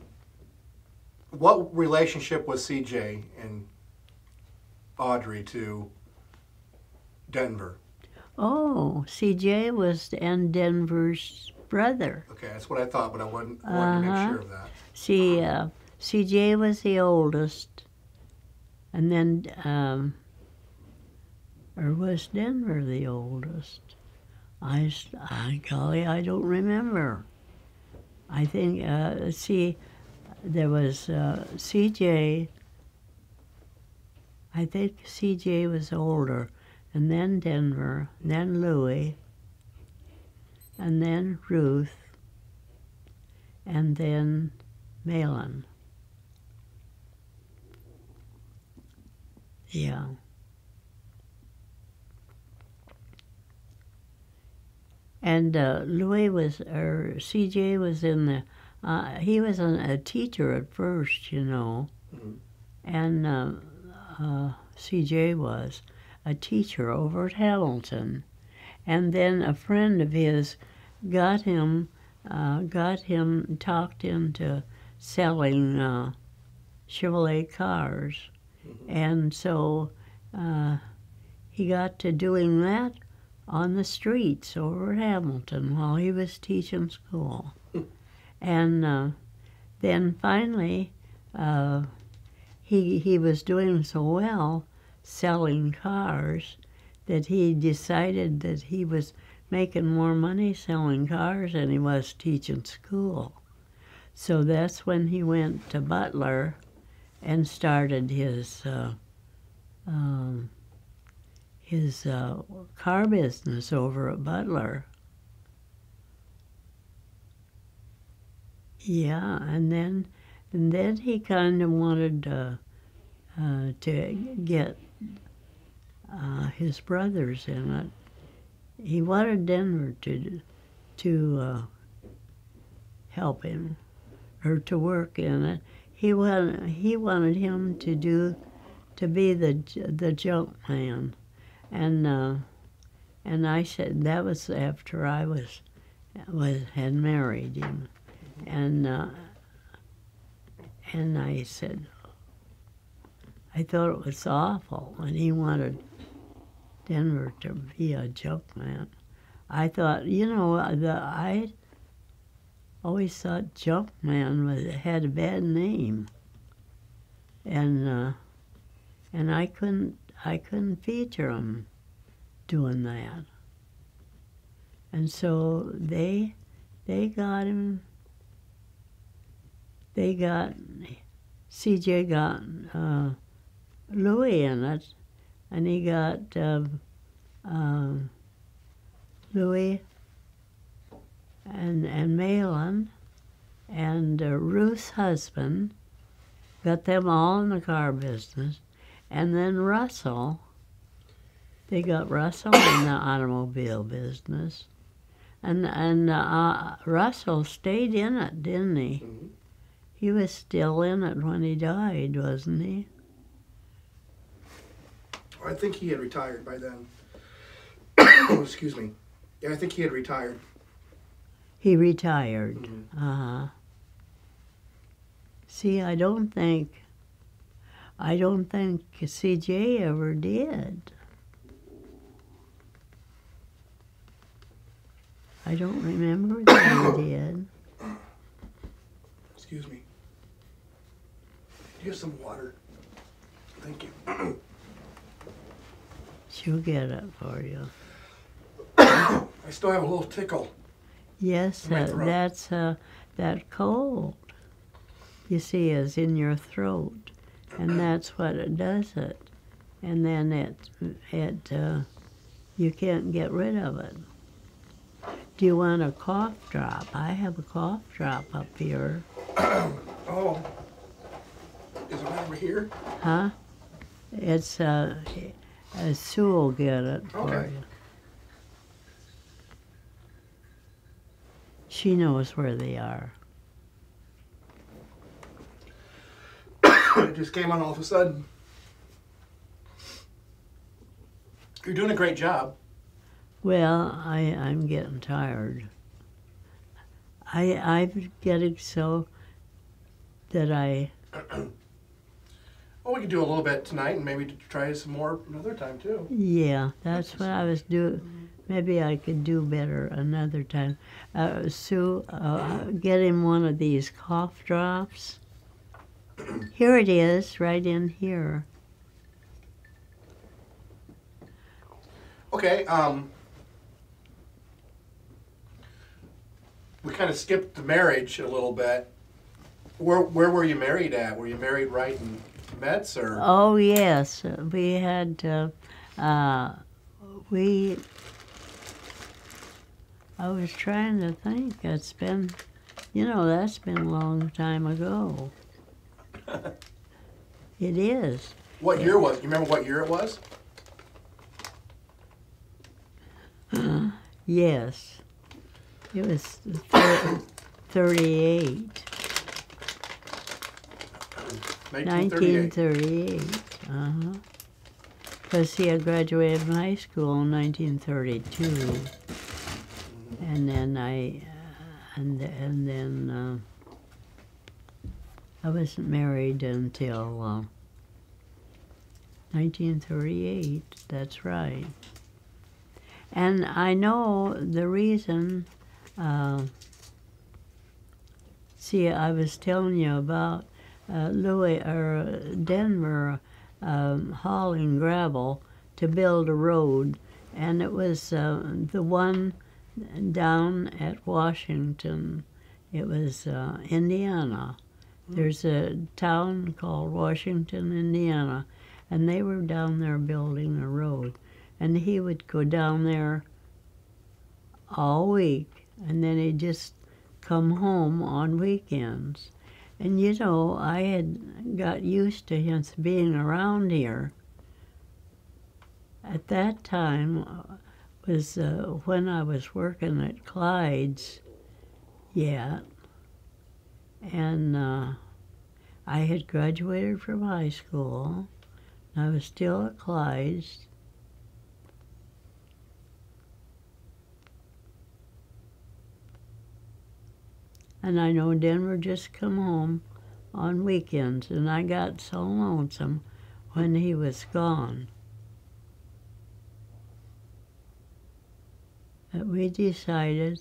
What relationship was C J and Audrey to Denver? Oh, C J was and Denver's brother. Okay, that's what I thought, but I wasn't, I wanted to Uh-huh. make sure of that. See, uh, C J was the oldest, and then, um, or was Denver the oldest? I, s- I golly, I don't remember. I think, uh, see, there was uh, C J. I think C J was older, and then Denver, then Louie, and then Ruth, and then Malin. Yeah. And uh, Louis was, or C J was in the, uh, he was an, a teacher at first, you know, Mhm. and uh, uh, C J was a teacher over at Hamilton. And then a friend of his got him, uh, got him, talked into selling uh, Chevrolet cars. And so uh, he got to doing that on the streets over at Hamilton while he was teaching school. And uh, then finally, uh, he, he was doing so well selling cars that he decided that he was making more money selling cars than he was teaching school. So that's when he went to Butler and started his uh, um, his uh, car business over at Butler. Yeah, and then and then he kind of wanted uh, uh, to get uh, his brothers in it. He wanted Denver to to uh, help him or to work in it. He wanted he wanted him to do to be the the junk man, and uh, and I said that was after I was was had married him, and uh, and I said I thought it was awful when he wanted Denver to be a junk man. I thought, you know, the I always thought junk man was had a bad name, and uh, and I couldn't I couldn't feature him doing that, and so they they got him. They got C J got uh, Louis in it, and he got uh, uh, Louis and and Malin and uh, Ruth's husband, got them all in the car business, and then Russell. They got Russell in the automobile business, and and uh, Russell stayed in it, didn't he? Mm-hmm. He was still in it when he died, wasn't he? I think he had retired by then. Excuse me. Yeah, I think he had retired. He retired. Mm-hmm. Uh-huh. See, I don't think, I don't think C J ever did. I don't remember that he did. Excuse me. Do you have some water? Thank you. She'll get it for you. I still have a little tickle. Yes, in my uh, throat. that's uh, that cold, you see, is in your throat, and that's what it does it. And then it, it uh, you can't get rid of it. Do you want a cough drop? I have a cough drop up here. Oh. Is it right over here? Huh? It's, uh, uh, Sue will get it for Okay. you. She knows where they are. It just came on all of a sudden. You're doing a great job. Well, I, I'm getting tired. I, I'm getting so that I, Well, we could do a little bit tonight and maybe try some more another time too. yeah, that's what I was doing. Maybe I could do better another time. Uh, Sue, uh, get him one of these cough drops. Here it is, right in here. Okay, um, we kind of skipped the marriage a little bit. Where where were you married at? Were you married right in Metz or? Oh, yes, we had, uh, uh, we, I was trying to think, it's been, you know, that's been a long time ago. It is. What year was? You remember what year it was? Yes. It was thir- thirty-eight. nineteen thirty-eight. Uh-huh. Because he had graduated from high school in nineteen thirty-two. And then I, uh, and, and then uh, I wasn't married until uh, nineteen thirty-eight. That's right. And I know the reason, uh, see, I was telling you about uh, Louis, or Denver um, hauling gravel to build a road, and it was uh, the one down at Washington. It was uh, Indiana. There's a town called Washington, Indiana, and they were down there building a road. And he would go down there all week, and then he'd just come home on weekends. And you know, I had got used to him being around here. At that time was uh, when I was working at Clyde's yet, and uh, I had graduated from high school, I was still at Clyde's. And I know Denver just come home on weekends, and I got so lonesome when he was gone that we decided,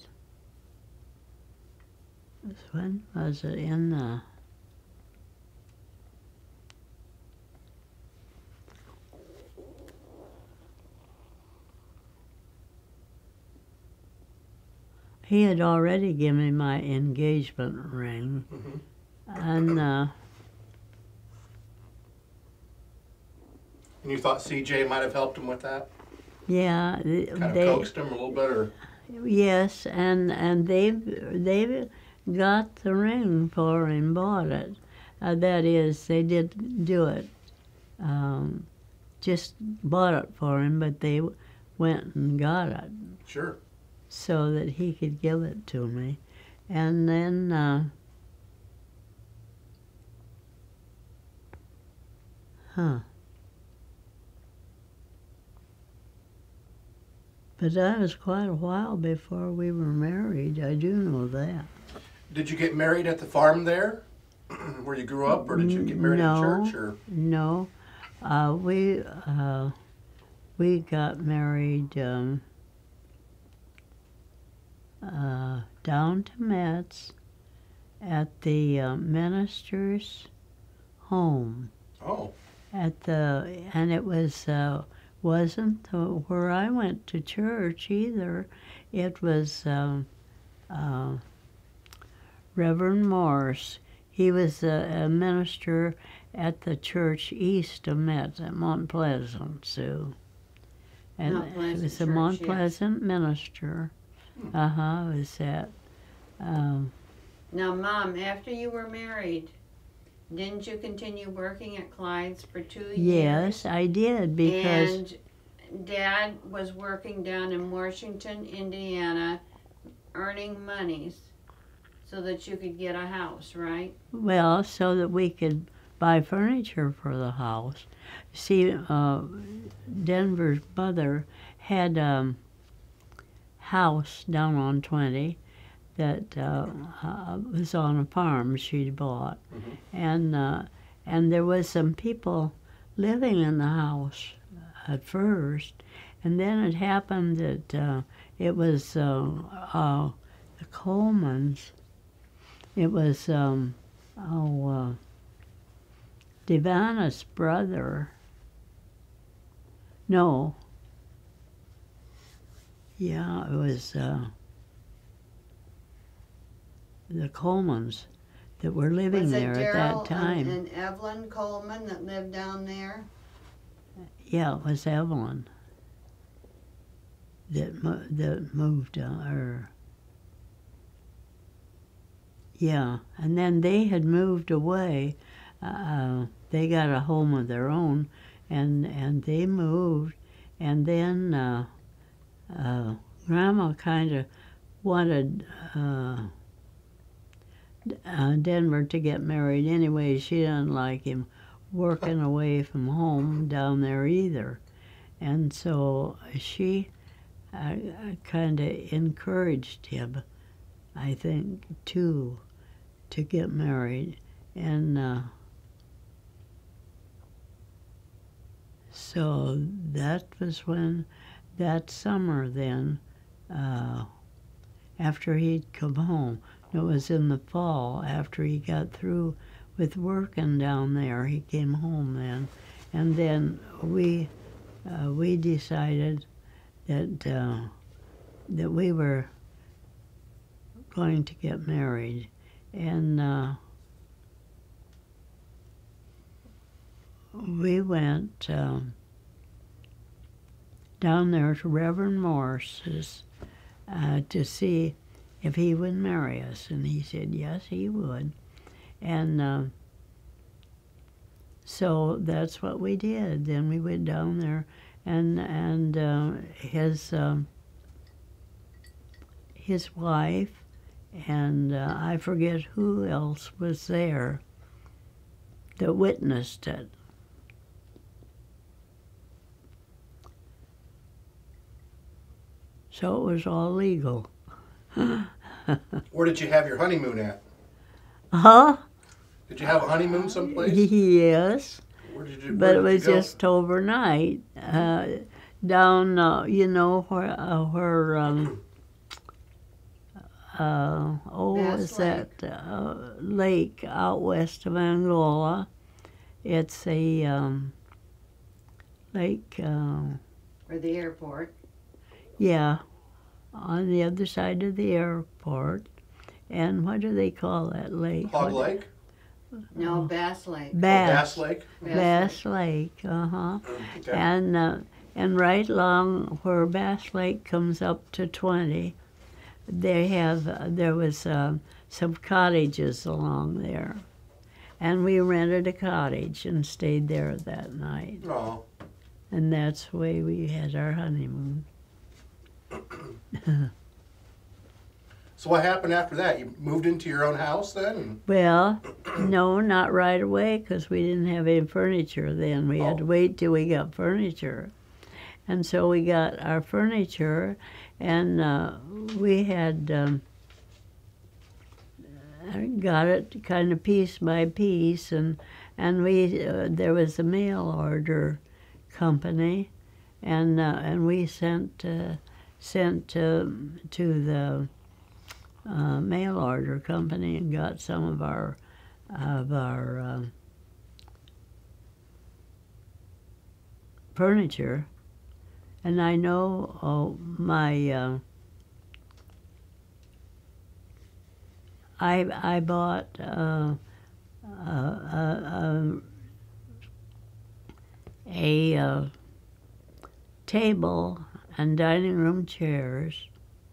when was it, in the he had already given me my engagement ring, Mm-hmm. and uh, And you thought C J might have helped him with that? yeah, th- Kind of they coaxed him a little bit, or? yes, and and they they got the ring for him, bought it. Uh, that is, they did do it, um, just bought it for him, but they went and got it Sure. so that he could give it to me, and then. Uh, huh. But that was quite a while before we were married. I do know that. Did you get married at the farm there, where you grew up, or did you get married No. in church? Or No, uh, we uh, we got married um, uh, down to Metz at the uh, minister's home. oh, At the and it was uh, wasn't the, where I went to church either. It was um, uh, Reverend Morse. He was a, a minister at the church east of Metz at Mount Pleasant, Sue. And Mount it Pleasant was a Church, Mount yes. Pleasant minister. Uh huh. It was that. Um, Now, Mom, after you were married, didn't you continue working at Clyde's for two years? yes, I did because. And Dad was working down in Washington, Indiana, earning monies so that you could get a house, right? Well, so that we could buy furniture for the house. See, uh, Denver's mother had a um, house down on twenty that uh, uh, was on a farm she'd bought, Mhm. and uh, and there was some people living in the house at first, and then it happened that uh, it was uh, uh, the Colemans. It was um, oh uh, Devana's brother. No. Yeah, it was uh, the Colemans that were living Was it there at that Daryl time. and, and Evelyn Coleman that lived down there? Yeah, it was Evelyn that mo- that moved uh, her. Yeah, and then they had moved away. Uh, they got a home of their own, and and they moved, and then uh, uh, Grandma kind of wanted uh, uh, Denver to get married anyway. She didn't like him working away from home down there either, and so she uh, kind of encouraged him, I think, too, to get married. And uh, so that was when, that summer then, uh, after he'd come home, it was in the fall, after he got through with working down there, he came home then. And then we, uh, we decided that, uh, that we were going to get married. And uh, we went um, down there to Reverend Morse's uh, to see if he would marry us. And he said, yes, he would. And uh, so that's what we did. Then we went down there, and and uh, his um, his wife, and uh, I forget who else was there that witnessed it. So it was all legal. Where did you have your honeymoon at? Huh? Did you have a honeymoon someplace? Yes. Where did you? But where it did was you go? just overnight. Uh, down, uh, you know, where, uh, where um, uh, oh, Bass is that uh, lake out west of Angola? It's a um, lake, uh, Or the airport. yeah, on the other side of the airport. And what do they call that lake? Hog What- Lake? No, Bass Lake. Oh, Bass. Bass Lake? Bass Lake, uh-huh. Okay. And uh, and right along where Bass Lake comes up to twenty, they have uh, there was uh, some cottages along there, and we rented a cottage and stayed there that night, Oh, and that's the way we had our honeymoon. so what happened after that? You moved into your own house then? And, Well, no, not right away, because we didn't have any furniture then. We had to Oh. wait till we got furniture. And so we got our furniture, and uh, we had um, got it kind of piece by piece, and and we uh, there was a mail order company, and uh, and we sent uh, sent uh, to the uh, mail order company and got some of our of our uh, furniture. And I know oh, my uh, I I bought uh, uh, uh, a uh, table and dining room chairs,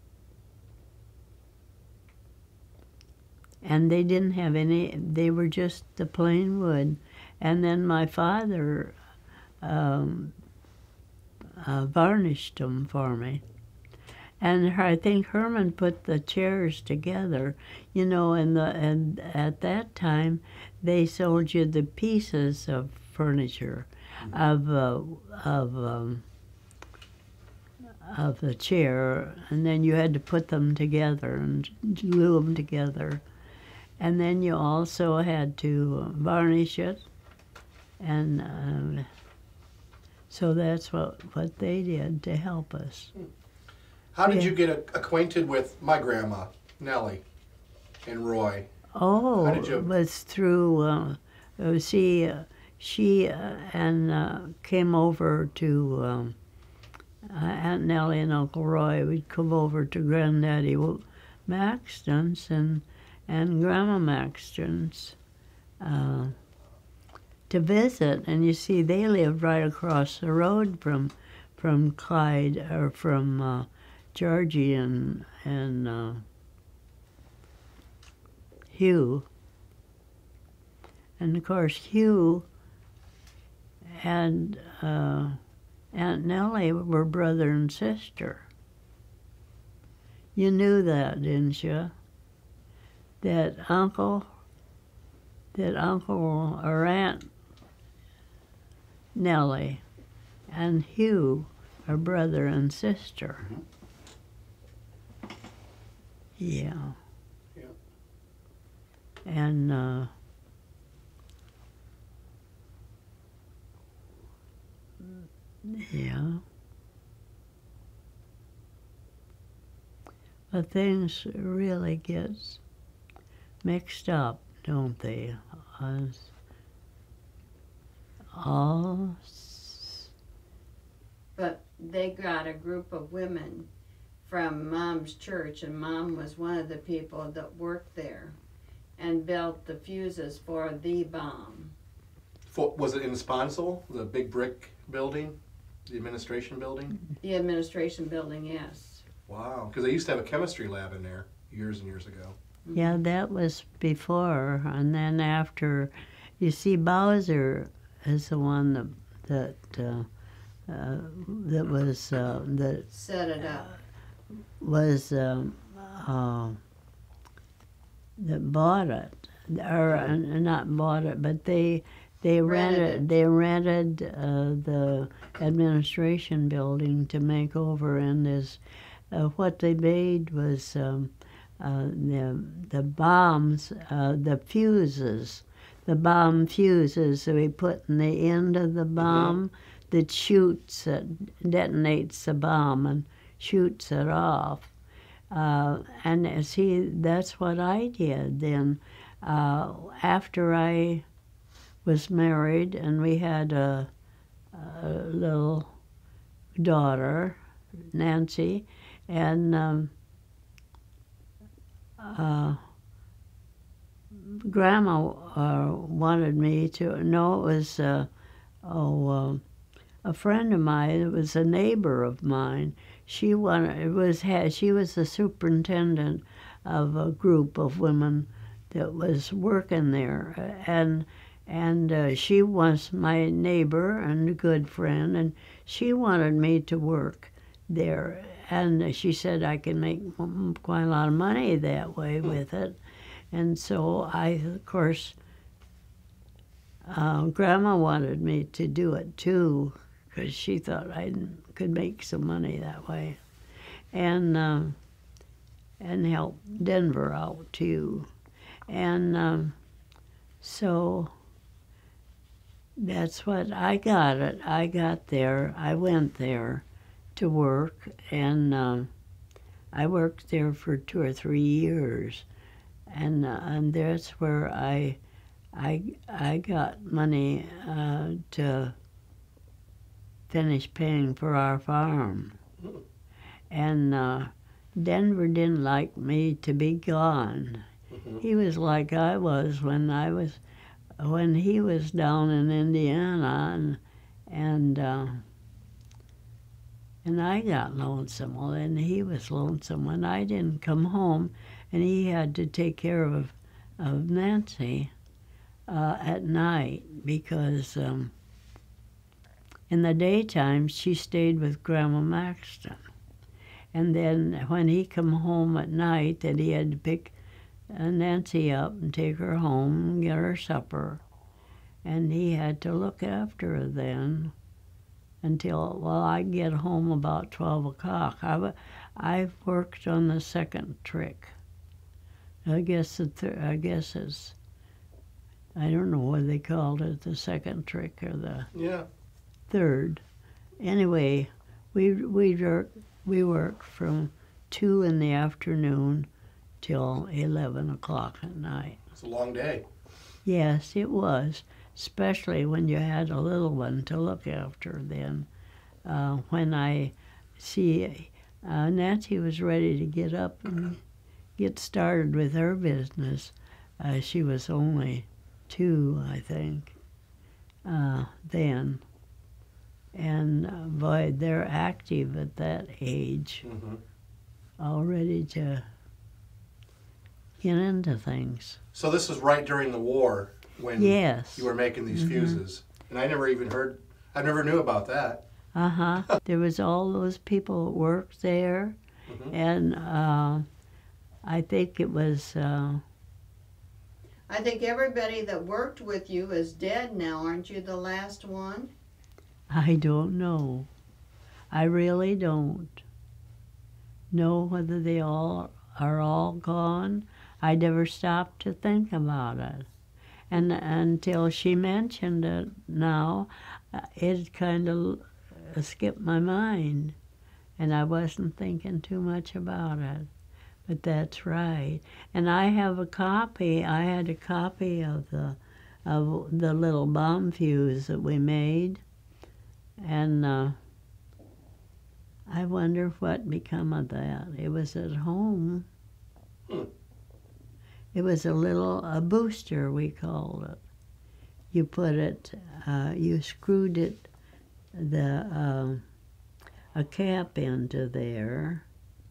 and they didn't have any. They were just the plain wood. And then my father um, uh, varnished them for me. And I think Herman put the chairs together, you know, and the and at that time they sold you the pieces of furniture, of uh, of um, of the chair, and then you had to put them together and glue them together, and then you also had to varnish it, and uh, so that's what what they did to help us. how did Yeah. you get a- acquainted with my grandma, Nellie, and Roy? Oh, How did you- it was through, uh, uh, she, uh, she uh, and uh, came over to um, uh, Aunt Nellie and Uncle Roy. Would come over to Granddaddy Maxton's and, and Grandma Maxton's uh, to visit. And you see, they lived right across the road from, from Clyde, or from uh, Georgie and, and uh, Hugh. And of course, Hugh and uh, Aunt Nellie were brother and sister. You knew that, didn't you? That Uncle, that Uncle or Aunt Nellie and Hugh are brother and sister. Mhm. Yeah. Yeah. And uh, yeah. But things really get mixed up, don't they? As all s- But they got a group of women from Mom's church, and Mom was one of the people that worked there and built the fuses for the bomb. For, was it in Sponsel, the big brick building, the administration building? The administration building, yes. Wow, because they used to have a chemistry lab in there years and years ago. yeah, that was before, and then after. You see, Bowser is the one that that uh, uh, that was uh, that Set it up. was um, uh, that bought it, or uh, not bought it, but they they Rented rented it. they rented uh, the administration building to make over in this uh, what they made was um, uh, the the bombs, uh, the fuses, the bomb fuses that we put in the end of the bomb that shoots, uh, detonates the bomb and shoots it off. Uh, and see, that's what I did then. Uh, after I was married and we had a, a little daughter, Nancy, and um, uh, Grandma uh, wanted me to, no, it was, uh, oh, uh, a friend of mine, it was a neighbor of mine. She wanted, it was, she was the superintendent of a group of women that was working there, and and uh, she was my neighbor and a good friend, and she wanted me to work there, and she said I can make quite a lot of money that way with it, and so I, of course, uh, Grandma wanted me to do it too, because she thought I could make some money that way, and uh, and help Denver out too. And um, so that's what I got it. I got there. I went there to work, and uh, I worked there for two or three years, and uh, and that's where I I I got money uh, to finish paying for our farm, and uh, Denver didn't like me to be gone. He was like I was when I was, when he was down in Indiana, and and uh, and I got lonesome. Well, and he was lonesome when I didn't come home, and he had to take care of of Nancy uh, at night because um, in the daytime she stayed with Grandma Maxton, and then when he come home at night, then he had to pick Uh, Nancy up and take her home and get her supper. And he had to look after her then until, well, I'd get home about twelve o'clock. I, I worked on the second trick. I guess, the th I guess it's, I don't know what they called it, the second trick or the Yeah. third. Anyway, we, we, work, we worked from two in the afternoon till eleven o'clock at night. It's a long day. Yes, it was, especially when you had a little one to look after then. Uh, when I see, uh, Nancy was ready to get up and get started with her business. Uh, she was only two, I think, uh, then. And uh, boy, they're active at that age, Mm-hmm. all ready to get into things. So this was right during the war when Yes. you were making these Mhm. fuses. And I never even heard, I never knew about that. Uh-huh. There was all those people that worked there, Mhm. and uh, I think it was, uh, I think everybody that worked with you is dead now. Aren't you the last one? I don't know. I really don't know whether they all are all gone. I never stopped to think about it. And until she mentioned it now, uh, it kind of skipped my mind. And I wasn't thinking too much about it. But that's right. And I have a copy, I had a copy of the, of the little bomb fuse that we made. And uh, I wonder what become of that. It was at home. Hmm. It was a little, a booster, we called it. You put it, uh, you screwed it, the uh, a cap into there.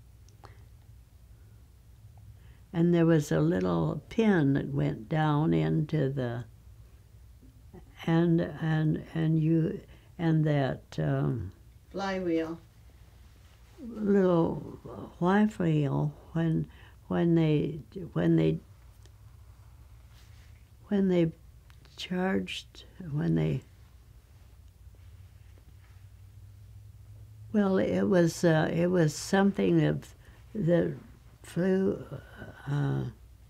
And there was a little pin that went down into the, and, and, and you, and that um, Flywheel. little flywheel, when, when they, when they, when they charged, when they Well, it was uh, it was something that that flew. Uh,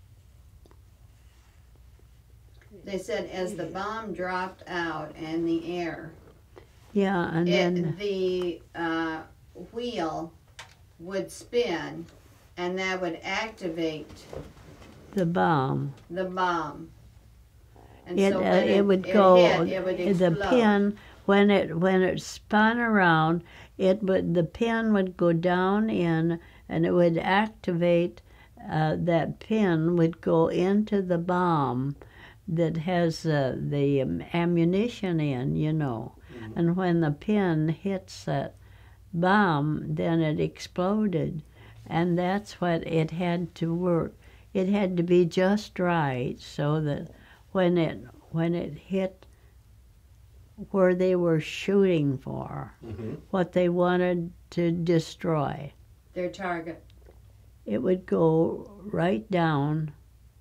They said as the bomb dropped out in the air, yeah, and it, then the uh, wheel would spin, and that would activate the bomb. the bomb. And It so uh, when it, would it go. hit, it would the explode. pin when it when it spun around, it would the pin would go down in, and it would activate. Uh, that pin would go into the bomb that has uh, the um, ammunition in, you know. Mm-hmm. And when the pin hits that bomb, then it exploded. And that's what it had to work. It had to be just right so that when it when it hit where they were shooting for, mm-hmm. what they wanted to destroy, their target, it would go right down,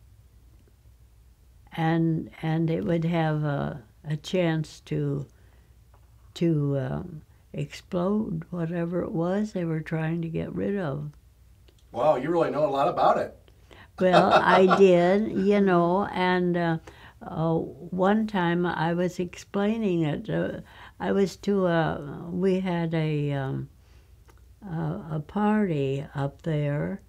and and it would have a, a chance to to um, explode whatever it was they were trying to get rid of. Wow, you really know a lot about it. Well, I did, you know, and uh, uh, one time I was explaining it. Uh, I was to a, we had a, um, a, a party up there,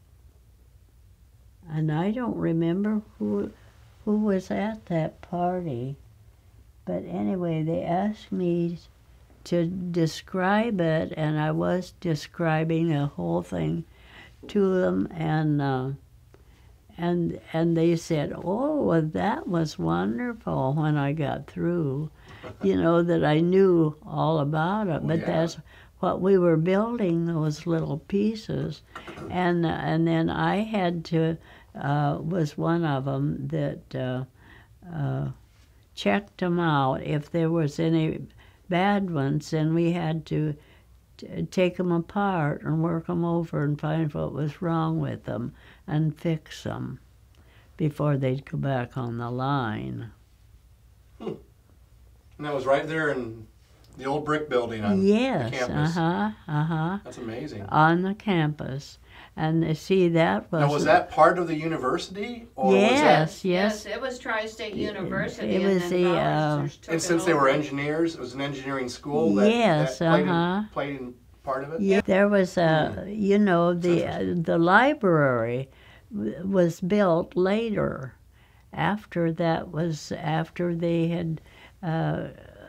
and I don't remember who, who was at that party. But anyway, they asked me to describe it, and I was describing the whole thing to them, and uh, and and they said, "Oh, well, that was wonderful." When I got through, you know, that I knew all about it. But yeah. That's what we were building, those little pieces, and and then I had to uh, was one of them that uh, uh, checked them out. If there was any bad ones, then we had to take them apart and work them over and find what was wrong with them and fix them before they'd go back on the line. Hmm. And that was right there in the old brick building on yes, the campus. uh-huh, uh-huh. That's amazing. On the campus. And uh, see, that was... Now, was that part of the university? Or yes, was that... yes. Yes, it was Tri-State University. It was and the... then Uh, Bowers took And it since they were over. engineers, it was an engineering school that, yes, that played, uh-huh. in, played in part of it? Yeah, there was a, you know, the uh, the library w- was built later. After that was after they had uh,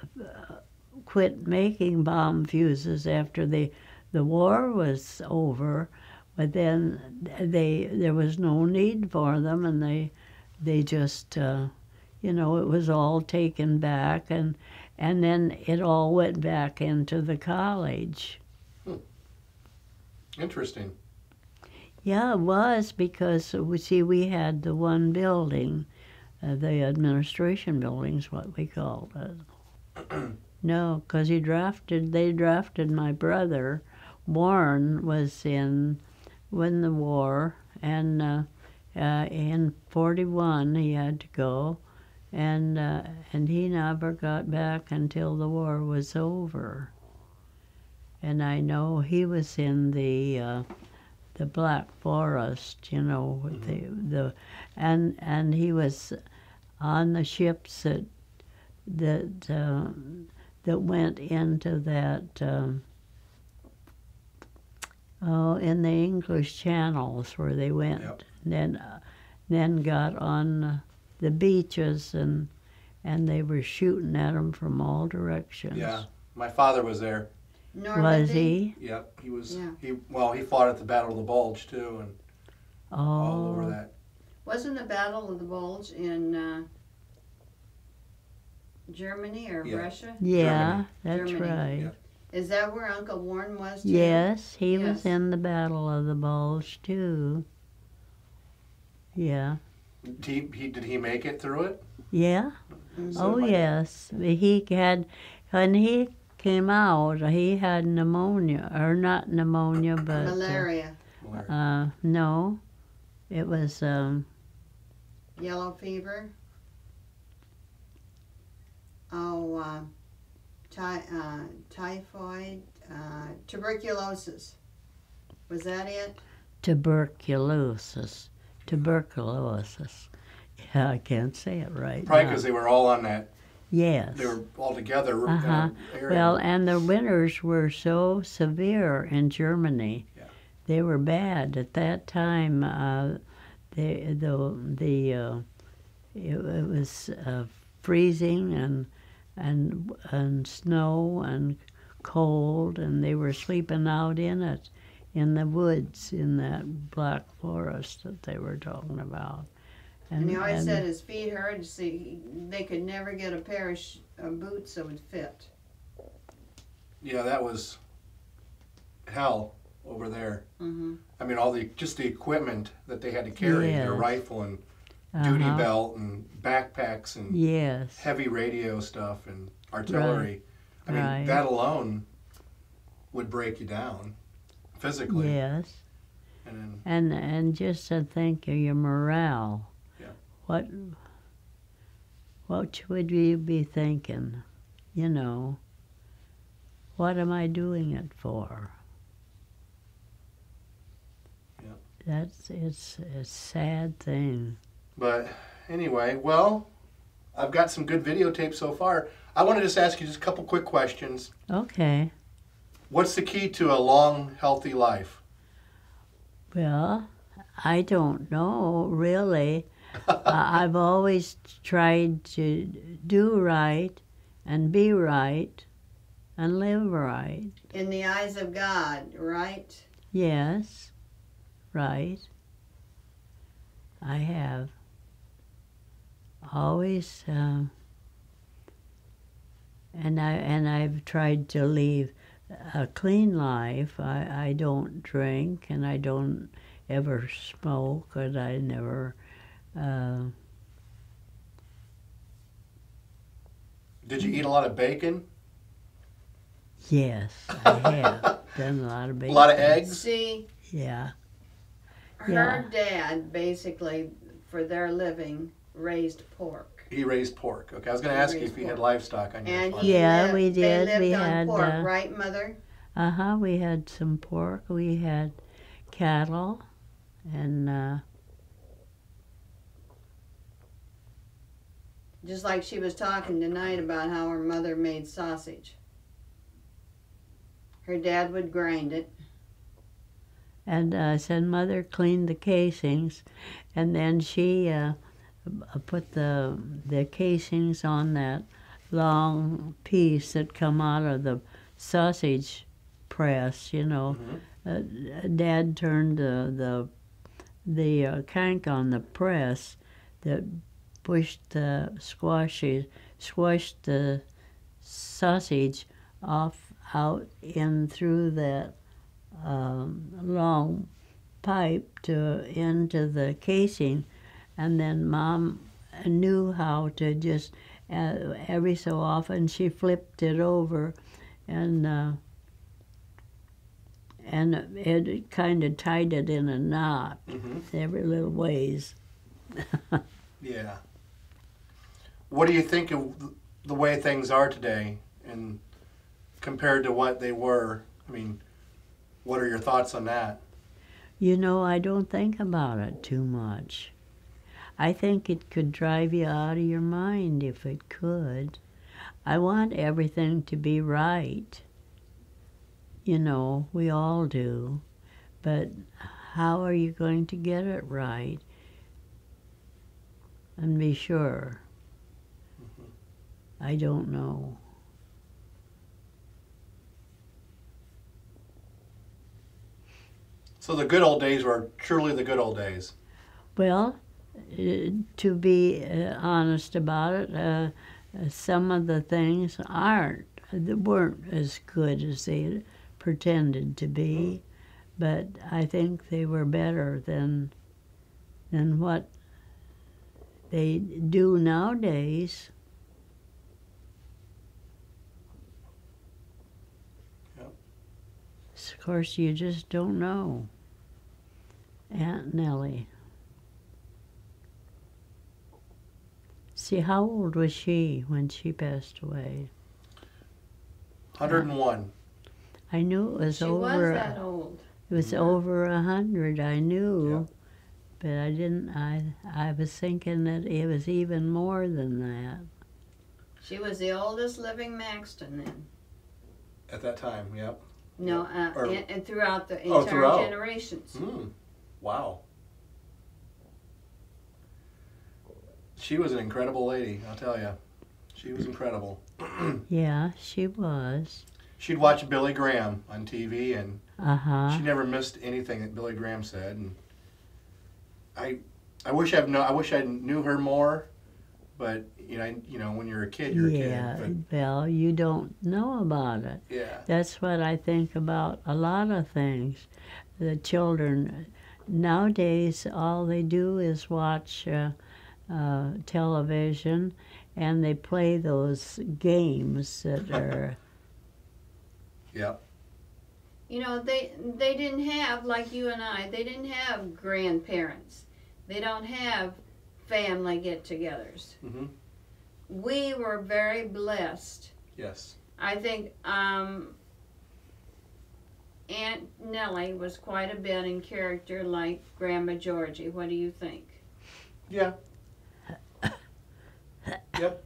quit making bomb fuses after the the war was over, but then they there was no need for them, and they they just uh, you know, it was all taken back, and and then it all went back into the college. Interesting. Yeah, it was, because we see we had the one building, uh, the administration building's what we called it. No, because he drafted. They drafted my brother. Warren was in when the war, and uh, uh, in forty-one he had to go, and uh, and he never got back until the war was over. And I know he was in the uh, the Black Forest, you know, with mm-hmm. the the, and and he was on the ships that that uh, that went into that um, oh in the English channels where they went, yep. and then uh, then got on uh, the beaches, and and they were shooting at them from all directions. Yeah, my father was there. Normandy? Was he? Yep, he was. Yeah. He well, he fought at the Battle of the Bulge too, and oh. all over that. Wasn't the Battle of the Bulge in uh, Germany or Yeah. Russia? Yeah, Germany. that's Germany. right. Yep. Is that where Uncle Warren was too? Yes, he Yes. was in the Battle of the Bulge too. Yeah. Did he, he did he make it through it? Yeah. Mhm. Oh my- yes. He had when he came out, he had pneumonia, or not pneumonia, but uh, Malaria, Malaria. Uh, no, it was um, yellow fever. Oh, uh, ty- uh, typhoid. uh, tuberculosis. Was that it? Tuberculosis. Tuberculosis. Yeah, I can't say it right. Probably now. because they were all on that. Yes. They were all together. Uh-huh. Uh, area. Well, and the winters were so severe in Germany. Yeah. They were bad at that time. Uh, the the the uh, it, it was uh, freezing and and and snow and cold, and they were sleeping out in it, in the woods, in that black forest that they were talking about. And he always said his feet hurt. So he, they could never get a pair of sh- uh, boots that would fit. Yeah, that was hell over there. Mm-hmm. I mean, all the just the equipment that they had to carry, Yes. their rifle and duty Uh-huh. belt and backpacks and Yes. heavy radio stuff and artillery. I mean, Right. that alone would break you down physically. Yes. And then, And and just to think of your morale. Yeah. What what would you be thinking? You know, what am I doing it for? Yeah. That's it's a sad thing. but anyway, well, I've got some good videotapes so far. I want to just ask you just a couple quick questions. Okay. What's the key to a long, healthy life? Well, I don't know really. uh, I've always tried to do right and be right and live right. In the eyes of God, right? Yes, right. I have always, uh, and I and I've tried to lead a clean life. I, I don't drink, and I don't ever smoke, and I never. Uh, Did you eat a lot of bacon? yes, I have done a lot of A bacon. lot of eggs? See, Yeah. her Yeah. dad basically, for their living, raised pork. He raised pork. Okay, I was going to He ask you if raised you had pork. livestock on your And farm. he Yeah, lived, we they did. lived We on had, pork, uh, right, Mother? Uh huh. We had some pork. We had cattle, and uh, Just like she was talking tonight about how her mother made sausage. Her dad would grind it. and uh, said Mother cleaned the casings, and then she uh, put the the casings on that long piece that come out of the sausage press. You know, Mhm. uh, Dad turned the the the uh, crank on the press that pushed the squashes, squashed the sausage off out in through that um, long pipe to into the casing, and then Mom knew how to just uh, every so often she flipped it over, and uh, and it kind of tied it in a knot Mhm. every little ways. Yeah. What do you think of the way things are today, and compared to what they were? I mean, what are your thoughts on that? You know, I don't think about it too much. I think it could drive you out of your mind if it could. I want everything to be right. You know, we all do. But how are you going to get it right? And be sure. I don't know. So the good old days were truly the good old days. Well, uh, to be uh, honest about it, uh, uh, some of the things aren't, they weren't as good as they pretended to be, but I think they were better than than what they do nowadays. Yep. Of course, you just don't know. Aunt Nellie. See, how old was she when she passed away? one hundred and one. I knew it was She over. was that old. It was Yeah. over a hundred. I knew, Yeah. but I didn't. I I was thinking that it was even more than that. She was the oldest living Maxton then. At that time, yep. No, uh, Or- and, and throughout the Oh, entire throughout. generations. Hmm. Wow. She was an incredible lady, I'll tell you. She was incredible. Yeah, she was. She'd watch Billy Graham on T V, and Uh huh. she never missed anything that Billy Graham said. And I, I wish I've know. I wish I knew her more, but you know, I, you know, when you're a kid, you're Yeah, a kid. well, you don't know about it. But yeah, That's what I think about a lot of things. The children nowadays, all they do is watch uh, uh, television, and they play those games that are. yeah, You know, they they didn't have, like you and I, they didn't have grandparents. They don't have family get-togethers. hmm We were very blessed. yes, I think um, Aunt Nellie was quite a bit in character like Grandma Georgie. What do you think? yeah, yep.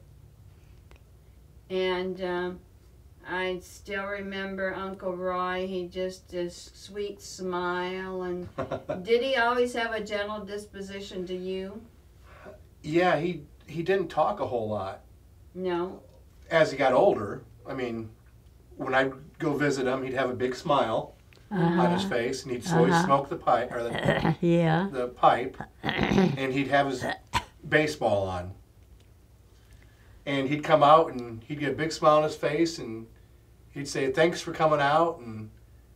And um, I still remember Uncle Roy. He just this sweet smile, and did he always have a gentle disposition to you? Yeah, he he didn't talk a whole lot No. as he got older. I mean, when I'd go visit him, he'd have a big smile on his Uh-huh. face, and he'd slowly Uh-huh. smoke the pipe or the, Yeah. the pipe, and he'd have his baseball on. And he'd come out, and he'd get a big smile on his face, and he'd say, "Thanks for coming out." And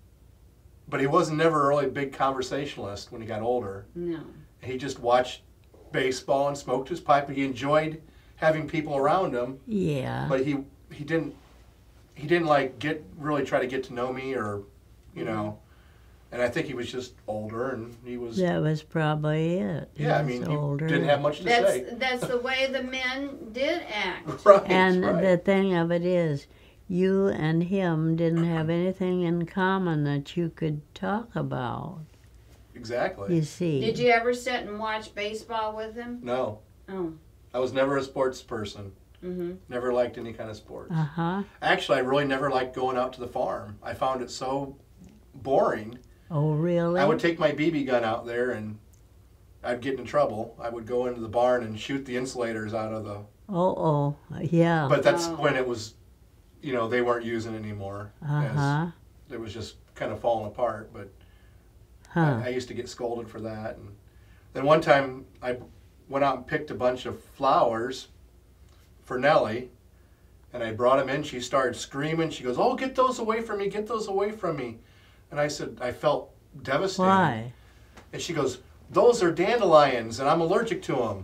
but he wasn't never a really big conversationalist when he got older. No. He just watched baseball and smoked his pipe. He enjoyed having people around him, Yeah. but he he didn't he didn't like get really try to get to know me, or you know. And I think he was just older, and he was That was probably it. He yeah. I was mean, he older. didn't have much to That's say. that's the way the men did act. Right, And right. the thing of it is, you and him didn't have anything in common that you could talk about. Exactly. You see. Did you ever sit and watch baseball with him? No, Oh. I was never a sports person. Mhm. Never liked any kind of sports. Uh huh. Actually, I really never liked going out to the farm. I found it so boring. Oh, really? I would take my B B gun out there, and I'd get in trouble. I would go into the barn and shoot the insulators out of the. Oh, oh, yeah. But that's Oh. when it was, you know, they weren't using it anymore. Uh huh. As it was just kind of falling apart. But Huh. I, I used to get scolded for that. And then one time I went out and picked a bunch of flowers for Nellie, and I brought them in. She started screaming. She goes, "Oh, get those away from me! Get those away from me!" And I said, I felt devastated. Why? And she goes, "Those are dandelions, and I'm allergic to them."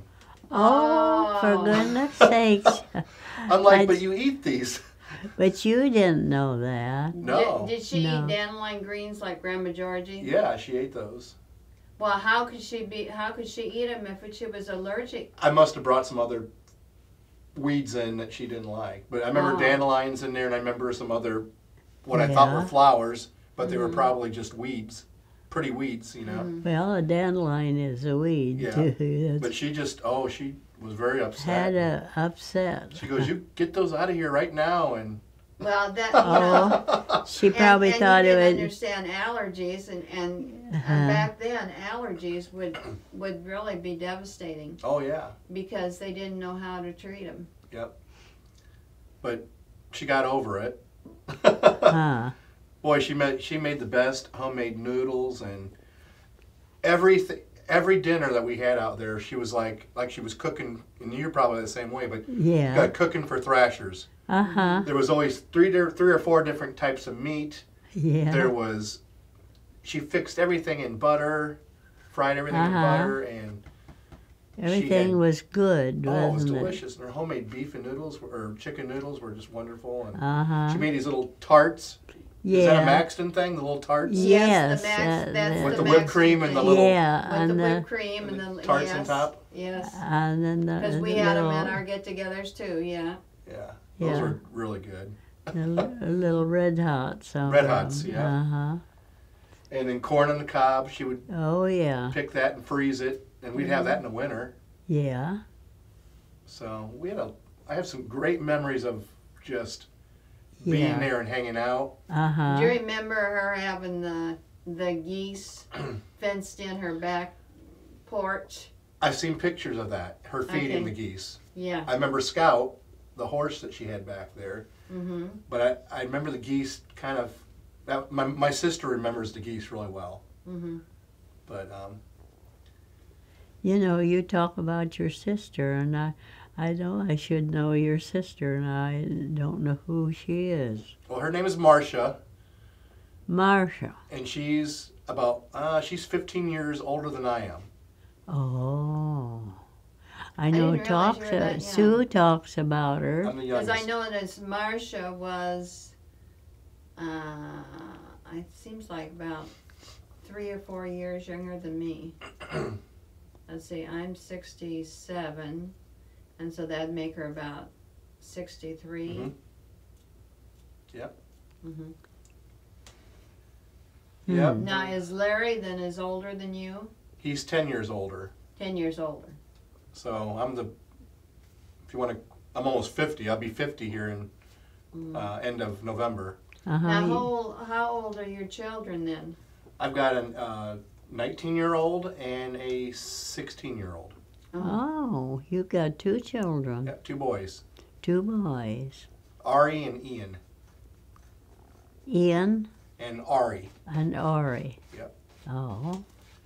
Oh, for Oh. goodness sakes. I'm like, I- "But you eat these." But you didn't know that. No. Did, did she No. eat dandelion greens like Grandma Georgie? Yeah, she ate those. Well, how could she be? How could she eat them if she was allergic? I must have brought some other weeds in that she didn't like. But I remember Oh. dandelions in there, and I remember some other, what I thought Yeah. were flowers, but they were Mhm. probably just weeds. Pretty weeds, you know. Mm. Well, a dandelion is a weed, Yeah. too. But That's she just, oh, she was very upset. had a upset. She goes, "You get those out of here right now." And Well, that you know. Oh, she And- probably and thought you it didn't would. understand allergies, and, and, Uh-huh. and back then allergies would would really be devastating oh yeah, because they didn't know how to treat them. but she got over it. Huh. Boy, she made she made the best homemade noodles, and everything. Every dinner that we had out there, she was like like she was cooking. And you're probably the same way, but Yeah. got cooking for Thrashers. Uh huh. There was always three, di- three or four different types of meat. Yeah. There was, she fixed everything in butter, fried everything in Uh-huh. butter, and Everything had- was good, oh, it was wasn't it? delicious. And her homemade beef and noodles were, or chicken noodles were just wonderful. And Uh huh. she made these little tarts. Yeah. Is that a Maxton thing? The little tarts Yes, the Max, uh, that's with the, the whipped Maxton cream and the thing. little Yeah, with and the the, whipped cream and and the the tarts yes, on top. Yes, and then the, because we the had them little, at our get-togethers too. Yeah. Yeah, those Yeah. were really good. A, li- a little red hot. Some Red of Hots, them. yeah. Uh huh. And then corn on the cob, she would Oh yeah. pick that and freeze it, and we'd have that in the winter. Yeah. So we had a, I have some great memories of just being Yeah. there and hanging out. Uh huh. Do you remember her having the the geese fenced in her back porch? I've seen pictures of that, her feeding Okay. the geese. Yeah. I remember Scout, the horse that she had back there, Mm-hmm. but I, I remember the geese kind of, that, my, my sister remembers the geese really well. Mm-hmm. But um, You know, you talk about your sister, and I, I know I should know your sister, and I don't know who she is. well, her name is Marcia, Marcia. and she's about, uh, she's fifteen years older than I am. Oh. I didn't know realize talks you were that uh, young. Sue talks about her. I'm the Because youngest. I know that Marcia was, uh, it seems like about three or four years younger than me. Let's see, I'm sixty-seven, and so that'd make her about sixty-three. Mhm. Yep. Mm-hmm. Yep. Hmm. Now, is Larry then is older than you? He's ten years older. Ten years older. So I'm the, if you want to, I'm almost fifty. I'll be fifty here in Mm. uh, end of November. Uh-huh. Now, you- how old, how old are your children then? I've got a nineteen-year-old and a sixteen-year-old. Oh, you got two children, Yeah, two boys, two boys, Ari and Ian, Ian and Ari. and Ori. Yep. Oh,